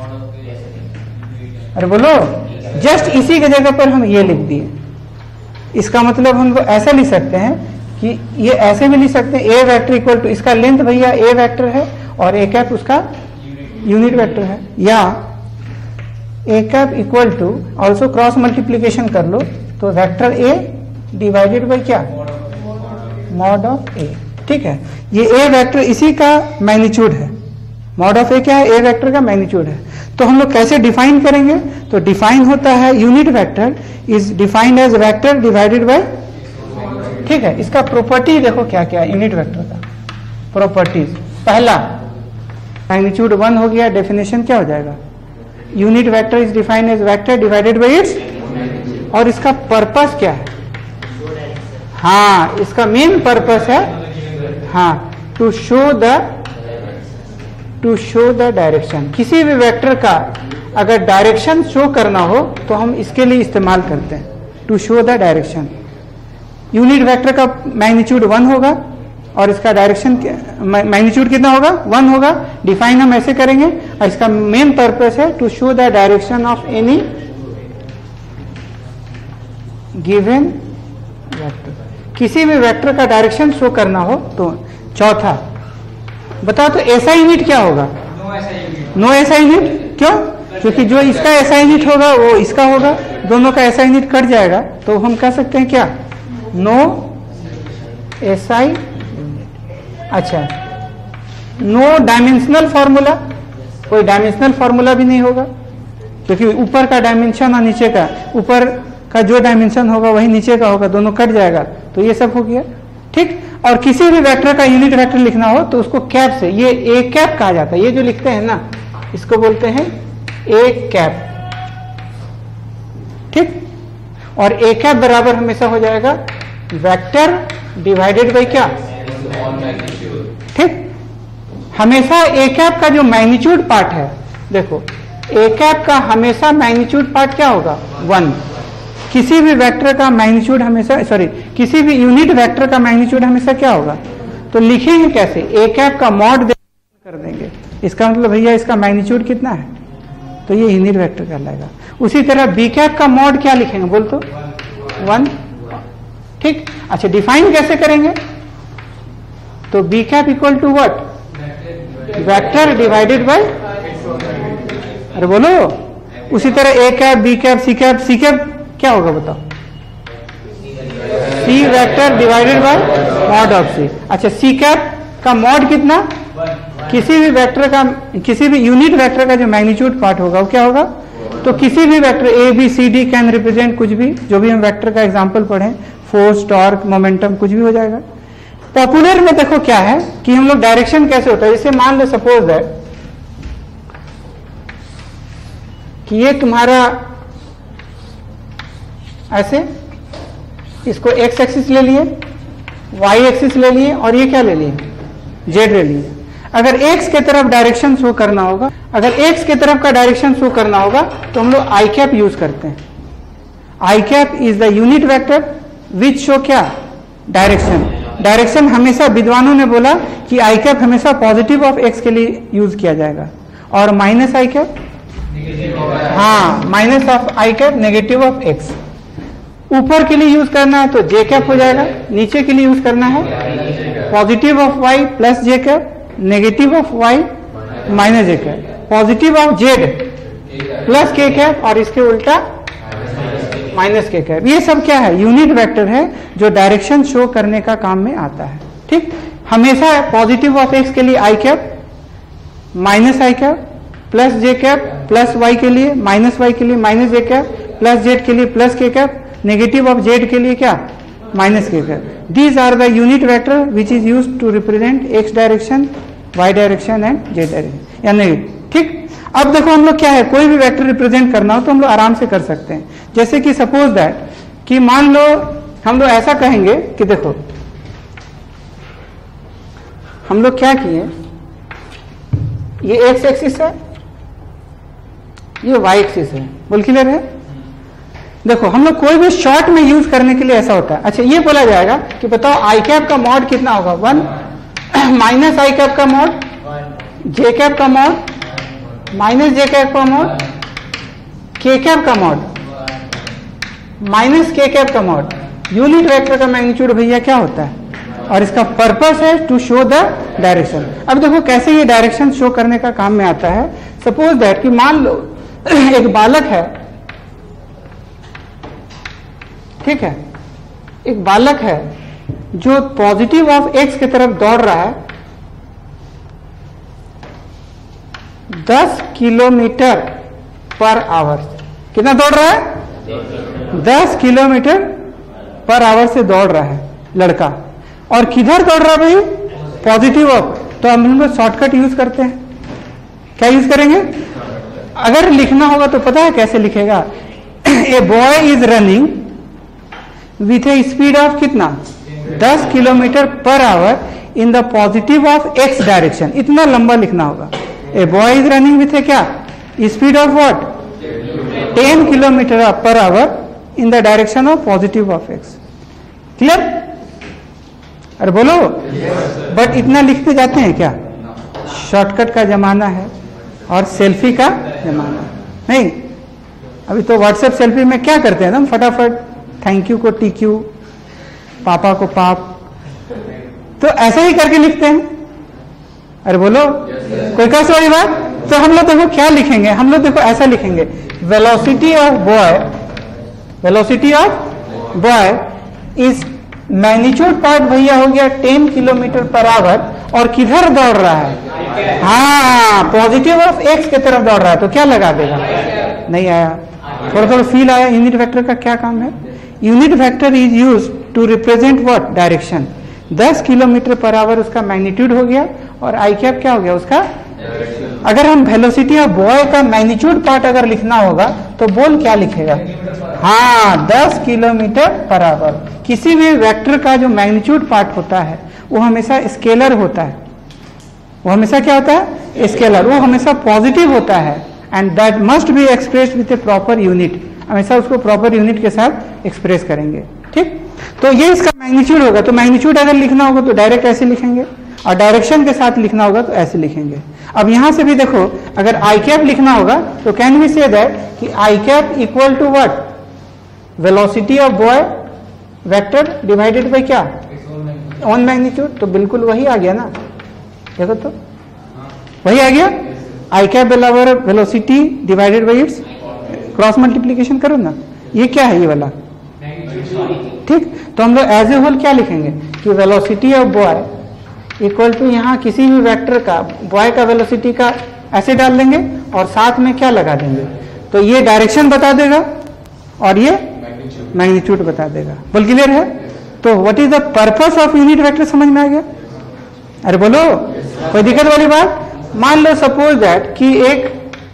अरे बोलो, जस्ट इसी की जगह पर हम ये लिख दिए। इसका मतलब हम लोग ऐसा लिख सकते हैं कि ये ऐसे भी लिख सकते हैं, ए वेक्टर इक्वल टू, इसका लेंथ भैया ए वेक्टर है और ए कैप उसका यूनिट वेक्टर है, या A cap equal to also cross multiplication कर लो तो वेक्टर ए डिवाइडेड बाई क्या, मॉड ऑफ ए। ठीक है, ये ए वेक्टर इसी का मैग्नीट्यूड है, मॉड ऑफ ए क्या है, ए वेक्टर का मैग्नीट्यूड है। तो हम लोग कैसे डिफाइन करेंगे, तो डिफाइन होता है unit vector is defined as vector divided by, ठीक है। इसका प्रॉपर्टी देखो क्या क्या है यूनिट वेक्टर का प्रॉपर्टीज। पहला मैग्नीट्यूड वन हो गया, डेफिनेशन क्या हो जाएगा, unit vector is defined as vector divided by its, और इसका पर्पस क्या है, हाँ इसका मेन पर्पस है, हाँ to show the to show the direction. किसी भी वेक्टर का अगर डायरेक्शन शो करना हो तो हम इसके लिए इस्तेमाल करते हैं, to show the direction. Unit vector का मैग्नीट्यूड वन होगा और इसका डायरेक्शन मैग्नीट्यूड कितना होगा, वन होगा। डिफाइन हम ऐसे करेंगे और इसका मेन पर्पस है to show the direction of any given vector. किसी भी वेक्टर का डायरेक्शन शो करना हो तो। चौथा बताओ तो ऐसा यूनिट क्या होगा, नो ऐसा यूनिट। क्यों, क्योंकि जो इसका ऐसा यूनिट होगा वो इसका होगा, दोनों का ऐसा यूनिट कट जाएगा, तो हम कह सकते हैं क्या, नो एसआई। अच्छा, नो डायमेंशनल फॉर्मूला, कोई डायमेंशनल फॉर्मूला भी नहीं होगा, क्योंकि ऊपर का डायमेंशन और नीचे का, ऊपर का जो डायमेंशन होगा वही नीचे का होगा, दोनों कट जाएगा, तो ये सब हो गया। ठीक, और किसी भी वेक्टर का यूनिट वेक्टर लिखना हो तो उसको कैप से, ये ए कैप कहा जाता है, ये जो लिखते हैं ना इसको बोलते हैं ए कैप। ठीक, और ए कैप बराबर हमेशा हो जाएगा वेक्टर डिवाइडेड बाई क्या, ठीक। हमेशा ए कैप का जो मैग्नीट्यूड पार्ट है, देखो ए कैप का हमेशा मैग्नीट्यूड पार्ट क्या होगा, वन। किसी भी वेक्टर का मैग्नीट्यूड हमेशा, सॉरी किसी भी यूनिट वेक्टर का मैग्नीट्यूड हमेशा क्या होगा, तो लिखेंगे कैसे, ए कैप का मॉड कर देंगे, इसका मतलब भैया इसका मैग्नीट्यूड कितना है, तो ये यूनिट वेक्टर कहलाएगा। उसी तरह बी कैप का मॉड क्या लिखेंगे, बोल तो वन। ठीक, अच्छा डिफाइन कैसे करेंगे, तो B cap equal to what, vector divided by, अरे बोलो। उसी तरह A cap, B cap, C cap, C cap क्या होगा बताओ, C vector divided by mod of C. अच्छा, सी कैप का मॉड कितना, किसी भी वेक्टर का, किसी भी यूनिट वेक्टर का जो मैग्नीट्यूड पार्ट होगा वो क्या होगा, तो किसी भी vector A B C D can represent कुछ भी, जो भी हम वेक्टर का एग्जांपल पढ़ें, फोर्स, टॉर्क, मोमेंटम, कुछ भी हो जाएगा। पॉपुलर में देखो क्या है कि हम लोग डायरेक्शन कैसे होता है, जैसे मान लो सपोज दैट कि ये तुम्हारा ऐसे, इसको एक्स एक्सिस ले लिए, वाई एक्सिस ले लिए और ये क्या ले लिए, जेड ले लिए। अगर एक्स के तरफ डायरेक्शन शो करना होगा, अगर एक्स के तरफ का डायरेक्शन शो करना होगा तो हम लोग आई कैप यूज करते हैं। I cap is the unit vector which show क्या, डायरेक्शन। डायरेक्शन हमेशा विद्वानों ने बोला कि आई कैप हमेशा पॉजिटिव ऑफ एक्स के लिए यूज किया जाएगा, और माइनस आई कैप, हाँ minus of I cap negative of X. ऊपर के लिए यूज करना है तो जे कैप हो जाएगा, नीचे के लिए यूज करना है positive of Y plus J cap, negative of Y minus J cap, positive of Z plus K cap, और इसके उल्टा माइनस के कैप। ये सब क्या है, यूनिट वेक्टर है जो डायरेक्शन शो करने का काम में आता है। ठीक, हमेशा पॉजिटिव ऑफ एक्स के लिए I cap, minus I cap, plus J cap, plus Y के लिए माइनस वाई के लिए minus J cap, plus Z के लिए plus K cap, negative of Z के लिए क्या, minus K cap. These are the unit vector which is used to represent X direction, Y direction and Z direction, या नहीं। ठीक, अब देखो हम लोग क्या है, कोई भी वेक्टर रिप्रेजेंट करना हो तो हम लोग आराम से कर सकते हैं। जैसे कि सपोज दैट कि मान लो हम लोग ऐसा कहेंगे कि देखो हम लोग क्या किए, ये एक्स एक्सिस है, ये वाई एक्सिस है, बोल क्लियर है। देखो हम लोग कोई भी शॉर्ट में यूज करने के लिए ऐसा होता है। अच्छा, ये बोला जाएगा कि बताओ आई कैप का मॉड कितना होगा, वन, माइनस आई कैप का मॉड, जे कैप का मॉड, माइनस जे कैप का मॉड, के कैप का मॉड, माइनस के कैप का मॉड, यूनिट वेक्टर का मैग्नीट्यूड भैया क्या होता है, और इसका पर्पस है टू शो द डायरेक्शन। अब देखो कैसे ये डायरेक्शन शो करने का काम में आता है। सपोज दैट कि मान लो एक बालक है, ठीक है, एक बालक है जो पॉजिटिव ऑफ एक्स की तरफ दौड़ रहा है दस किलोमीटर पर आवर। कितना दौड़ रहा है? दस किलोमीटर पर आवर से दौड़ रहा है लड़का। और किधर दौड़ रहा है भाई? Positive of. तो हम लोग शॉर्टकट यूज करते हैं। क्या यूज करेंगे? अगर लिखना होगा तो पता है कैसे लिखेगा? A boy is running with a speed of कितना? दस kilometre per hour in the positive of X direction. इतना लंबा लिखना होगा। A boy is running with a क्या? Speed of what? Ten kilometre per hour in the direction of positive of X. Clear? अरे बोलो। But yes, इतना लिखते जाते हैं क्या? शॉर्टकट का जमाना है और सेल्फी का जमाना नहीं। अभी तो व्हाट्सएप सेल्फी में क्या करते हैं हम? फटाफट थैंक यू को टी क्यू, पापा को पाप, तो ऐसा ही करके लिखते हैं। अरे बोलो। yes, कोई कैसे वाली बात? तो हम लोग देखो क्या लिखेंगे, हम लोग देखो ऐसा लिखेंगे, velocity of boy, velocity of boy is magnitude part भैया हो गया टेन किलोमीटर पर आवर, और किधर दौड़ रहा है? हाँ, पॉजिटिव ऑफ एक्स की तरफ दौड़ रहा है। तो क्या लगा देगा? नहीं आया। थोड़ा थोड़ा फील आया। यूनिट वेक्टर का क्या काम है? Unit vector is use to represent what? Direction. दस किलोमीटर पर आवर उसका मैग्नीट्यूड हो गया, और आई कैप क्या हो गया उसका? अगर हम वेलोसिटी ऑफ बॉय का मैग्नीट्यूड पार्ट अगर लिखना होगा तो बोल क्या लिखेगा? हाँ, दस किलोमीटर पर आवर। किसी भी वेक्टर का जो मैग्नीट्यूड पार्ट होता है वो हमेशा स्केलर होता है। वो हमेशा क्या होता है? स्केलर। वो हमेशा पॉजिटिव होता है, and that must be expressed with a proper unit. हमेशा उसको प्रॉपर यूनिट के साथ एक्सप्रेस करेंगे। ठीक, तो ये इसका मैग्नीट्यूड होगा। तो मैग्नीट्यूड अगर लिखना होगा तो डायरेक्ट ऐसे लिखेंगे, और डायरेक्शन के साथ लिखना होगा तो ऐसे लिखेंगे। अब यहां से भी देखो, अगर आई कैप लिखना होगा तो कैन वी से दैट कि I cap equal to what? Velocity of boy vector divided by क्या? On magnitude. तो बिल्कुल वही आ गया ना, देखो तो वही आ गया। आई कैप बराबर velocity divided by its cross multiplication करो ना, ये क्या है? ये वाला। ठीक, तो हम लोग एज ए होल क्या लिखेंगे कि velocity of boy equal to यहाँ किसी भी वेक्टर का बॉय का वेलोसिटी का ऐसे डाल देंगे, और साथ में क्या लगा देंगे? तो ये डायरेक्शन बता देगा और ये मैग्नीट्यूड बता देगा। बोल क्लियर है? तो what is the purpose of unit vector समझ में आ गया? अरे बोलो। कोई दिक्कत वाली बात? मान लो सपोज दैट कि एक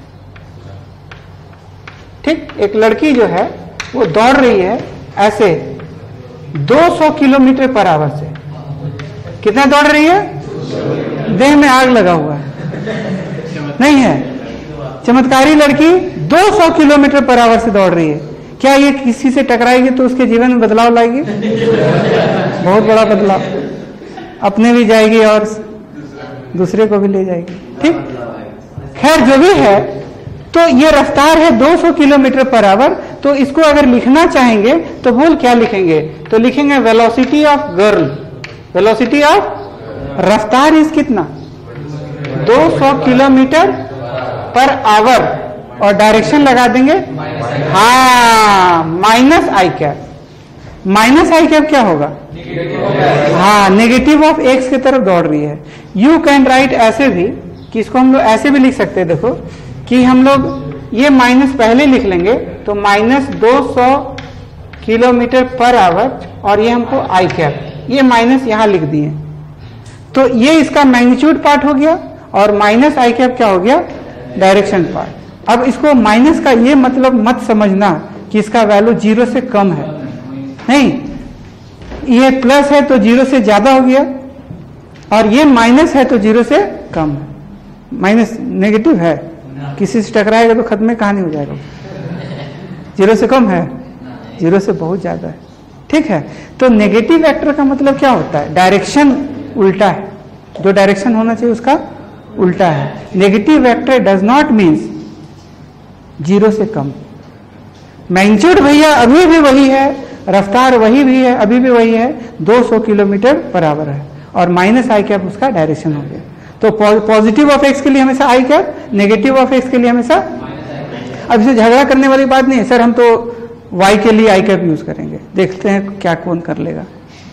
ठीक एक लड़की जो है वो दौड़ रही है ऐसे दो सौ किलोमीटर पर आवर से। कितना दौड़ रही है? देह में आग लगा हुआ है, नहीं है? चमत्कारी लड़की दो सौ किलोमीटर पर आवर से दौड़ रही है। क्या ये किसी से टकराएगी तो उसके जीवन में बदलाव लाएगी? बहुत बड़ा बदलाव। अपने भी जाएगी और दूसरे को भी ले जाएगी। ठीक, खैर जो भी है, तो ये रफ्तार है दो सौ किलोमीटर पर आवर। तो इसको अगर लिखना चाहेंगे तो बोल क्या लिखेंगे? तो लिखेंगे velocity of girl. Velocity of रफ्तार इज कितना? दो सौ किलोमीटर पर आवर, और डायरेक्शन लगा देंगे हाँ minus I cap. Minus I cap क्या होगा? हाँ, नेगेटिव ऑफ एक्स की तरफ दौड़ रही है। यू कैन राइट ऐसे भी कि इसको हम लोग ऐसे भी लिख सकते हैं। देखो कि हम लोग ये माइनस पहले लिख लेंगे, तो माइनस दो सौ किलोमीटर पर आवर, और ये हमको आई कैप, ये माइनस यहां लिख दिए। तो ये इसका मैग्नीट्यूड पार्ट हो गया, और माइनस आई कैप क्या हो गया? Direction part. अब इसको माइनस का ये मतलब मत समझना कि इसका वैल्यू जीरो से कम है, नहीं। ये प्लस है तो जीरो से ज्यादा हो गया, और ये माइनस है तो जीरो से कम है। माइनस नेगेटिव है, किसी से टकराएगा तो खत्म कहानी हो जाएगा। जीरो से कम है, जीरो से बहुत ज्यादा है। ठीक है, तो नेगेटिव वेक्टर का मतलब क्या होता है? डायरेक्शन उल्टा है, जो डायरेक्शन होना चाहिए उसका उल्टा है। Negative vector does not means zero से कम। मैग्नीट्यूड भैया अभी भी वही है, रफ्तार वही भी है, अभी भी वही है, दो सौ किलोमीटर पर आवर है, और माइनस आई कैप उसका डायरेक्शन हो गया। तो पॉजिटिव ऑफ एक्स के लिए हमेशा I cap, negative of X के लिए हमेशा। अब इसे झगड़ा करने वाली बात नहीं है, सर हम तो वाई के लिए आई कैप यूज करेंगे, देखते हैं क्या कौन कर लेगा।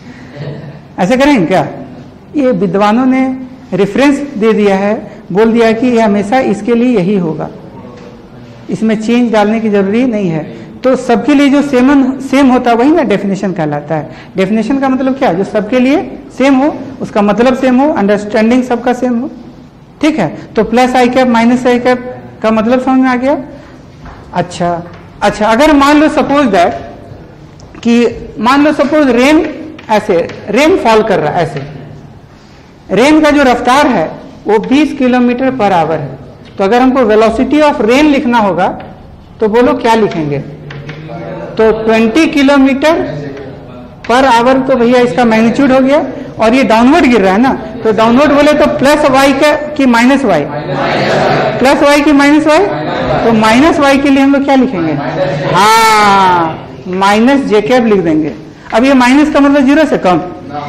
ऐसे करेंगे क्या? ये विद्वानों ने रेफरेंस दे दिया है, बोल दिया कि ये हमेशा इसके लिए यही होगा, इसमें चेंज डालने की जरूरी नहीं है। तो सबके लिए जो सेम सेम होता है वही ना डेफिनेशन कहलाता है। डेफिनेशन का मतलब क्या? जो सबके लिए सेम हो, उसका मतलब सेम हो, अंडरस्टैंडिंग सबका सेम हो, ठीक है। तो plus I cap minus I cap का मतलब समझ में आ गया। अच्छा अच्छा अगर मान लो सपोज दैट कि मान लो सपोज रेन ऐसे रेन फॉल कर रहा है, ऐसे रेन का जो रफ्तार है वो बीस किलोमीटर पर आवर है। तो अगर हमको वेलोसिटी ऑफ रेन लिखना होगा तो बोलो क्या लिखेंगे? तो बीस किलोमीटर पर आवर, तो भैया इसका मैग्नीट्यूड हो गया, और ये डाउनवर्ड गिर रहा है ना, तो डाउनवर्ड बोले तो प्लस वाई का कि माइनस वाई, प्लस वाई की माइनस वाई, तो माइनस वाई के लिए हम लोग क्या लिखेंगे? हाँ, माइनस जे कैप लिख देंगे। अब ये माइनस का मतलब जीरो से कम,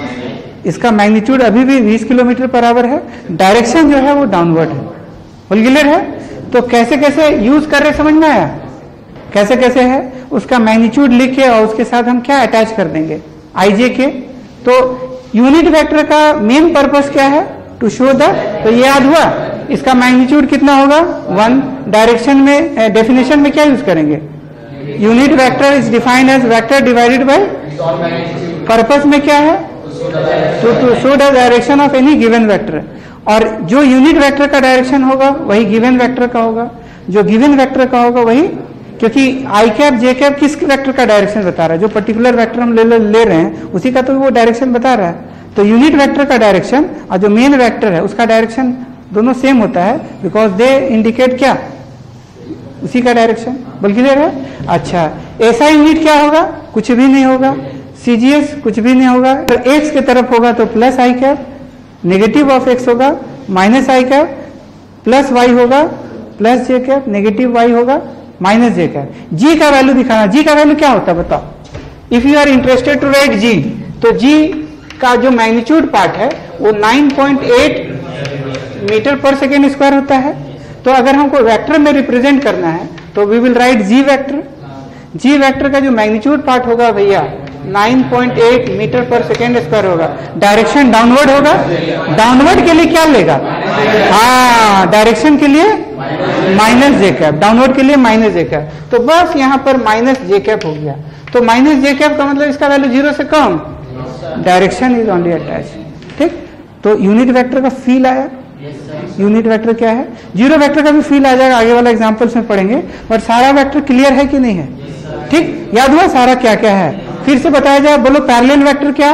इसका मैग्नीट्यूड अभी भी बीस किलोमीटर पर आवर है, डायरेक्शन जो है वो डाउनवर्ड है। फुल क्लियर है? तो कैसे कैसे यूज कर रहे समझ में आया? कैसे कैसे है उसका मैग्नीट्यूड लिख के और उसके साथ हम क्या अटैच कर देंगे? आई जे के। तो यूनिट वेक्टर का मेन पर्पस क्या है? टू शो द, तो ये याद हुआ इसका मैग्नीट्यूड कितना होगा? वन। डायरेक्शन में डेफिनेशन में क्या यूज करेंगे? Unit vector is defined as vector divided by, purpose में क्या है? To to show the direction of any given vector. और जो यूनिट वेक्टर का डायरेक्शन होगा वही गिवन वेक्टर का होगा, जो गिवन वेक्टर का होगा वही, क्योंकि आई कैप जे कैप किस वेक्टर का डायरेक्शन बता रहा है? जो पर्टिकुलर वेक्टर हम ले, ले, ले रहे हैं उसी का तो वो डायरेक्शन बता रहा है। तो यूनिट वेक्टर का डायरेक्शन और जो मेन वेक्टर है उसका डायरेक्शन दोनों सेम होता है, बिकॉज दे इंडिकेट क्या? उसी का डायरेक्शन। बोल क्लियर है? अच्छा, ऐसा यूनिट क्या होगा? कुछ भी नहीं होगा, सीजीएस कुछ भी नहीं होगा। तो एक्स की तरफ होगा तो plus I cap, negative of X होगा minus I cap, plus Y होगा plus J cap, negative Y होगा माइनस जे कैप। जी का वैल्यू दिखाना, जी का वैल्यू क्या होता है बताओ? If you are interested to write G, तो जी का जो मैग्नीट्यूड पार्ट है वो नौ पॉइंट आठ मीटर पर सेकेंड स्क्वायर होता है। तो अगर हमको वेक्टर में रिप्रेजेंट करना है तो we will write G vector. G vector का जो मैग्नीट्यूड पार्ट होगा भैया नौ पॉइंट आठ मीटर पर सेकेंड स्क्वायर होगा। डायरेक्शन डाउनवर्ड होगा, डाउनवर्ड के लिए क्या लेगा? हाँ, डायरेक्शन के लिए माइनस जे कैप, डाउनवर्ड के लिए माइनस जे कैप। तो बस यहाँ पर माइनस जे कैप हो गया। तो माइनस जे कैप का मतलब इसका वैल्यू जीरो से कम, डायरेक्शन इज ओनली अटैच। ठीक, तो यूनिट वेक्टर का फील आया। यूनिट वेक्टर क्या है? जीरो वेक्टर का भी फील आ जाएगा, आगे वाला एग्जांपल्स में पढ़ेंगे। पर सारा वेक्टर क्लियर है कि नहीं है? ठीक, याद हुआ सारा क्या क्या है? फिर से बताया जाए, बोलो पैरेलल वेक्टर क्या?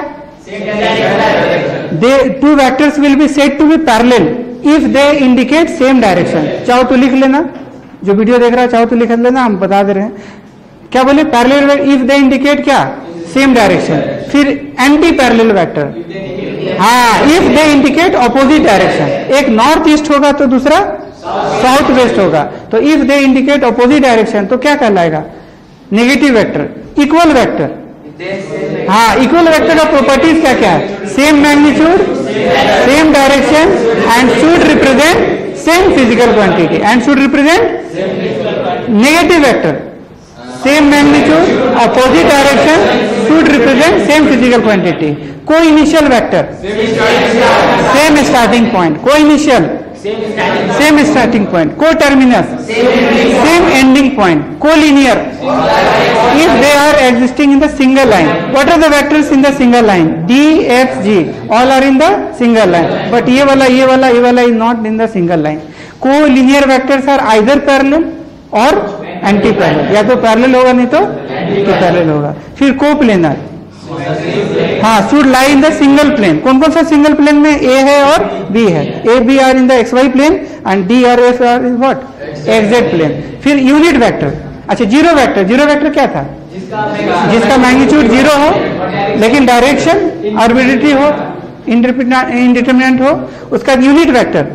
The two vectors will be said to be parallel if they indicate same direction. चाहो तो लिख लेना, जो वीडियो देख रहा है चाहो तो लिख लेना, हम बता दे रहे हैं। क्या बोले? पैरेलल इफ दे इंडिकेट क्या? Same direction. फिर एंटी पैरेलल वेक्टर, हाँ, if they indicate opposite direction. एक नॉर्थ ईस्ट होगा तो दूसरा साउथ वेस्ट होगा। तो if they indicate opposite direction तो क्या कहलाएगा? Negative vector. इक्वल वेक्टर, हाँ, इक्वल वेक्टर का प्रॉपर्टीज क्या क्या है? Same magnitude, same direction and should represent same physical quantity and should represent negative vector, same magnitude, opposite direction, should represent same physical quantity. को initial vector, same starting point, coinitial same starting point, को terminus same ending point, collinear if they are existing in the single line. What are the vectors in the single line? D, F, G, all are in the single line. But ये वाला ये वाला ये वाला is not in the single line. Co-linear vectors are either parallel और anti parallel, या तो parallel होगा नहीं तो एंटी पैरेलल होगा। फिर कोप्लेनर, हाँ, should lie in the single plane. कौन कौन सा सिंगल प्लेन में? ए है और बी है। A B are in the X Y plane and D are F are in what? X Z plane. फिर यूनिट वेक्टर, अच्छा जीरो वेक्टर, जीरो वेक्टर क्या था? जिसका मैग्नीट्यूड जीरो हो लेकिन डायरेक्शन आर्बिट्रेरी हो, इंडिटरमिनेंट हो, उसका यूनिट वेक्टर,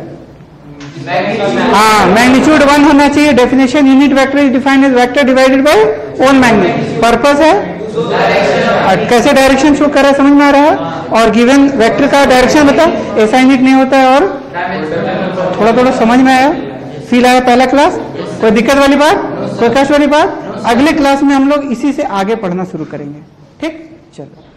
हाँ, मैग्नीट्यूड वन होना चाहिए। Definition unit vector is defined as vector divided by own magnitude. Purpose है कैसे डायरेक्शन शो कर रहा है समझ में आ रहा है, और गिवन वेक्टर का डायरेक्शन बता, ऐसा यूनिट नहीं होता है। और थोड़ा थोड़ा समझ में आया, फील आया पहला क्लास? कोई दिक्कत वाली बात, कोई कष्ट वाली बात? अगले क्लास में हम लोग इसी से आगे पढ़ना शुरू करेंगे। ठीक, चलो।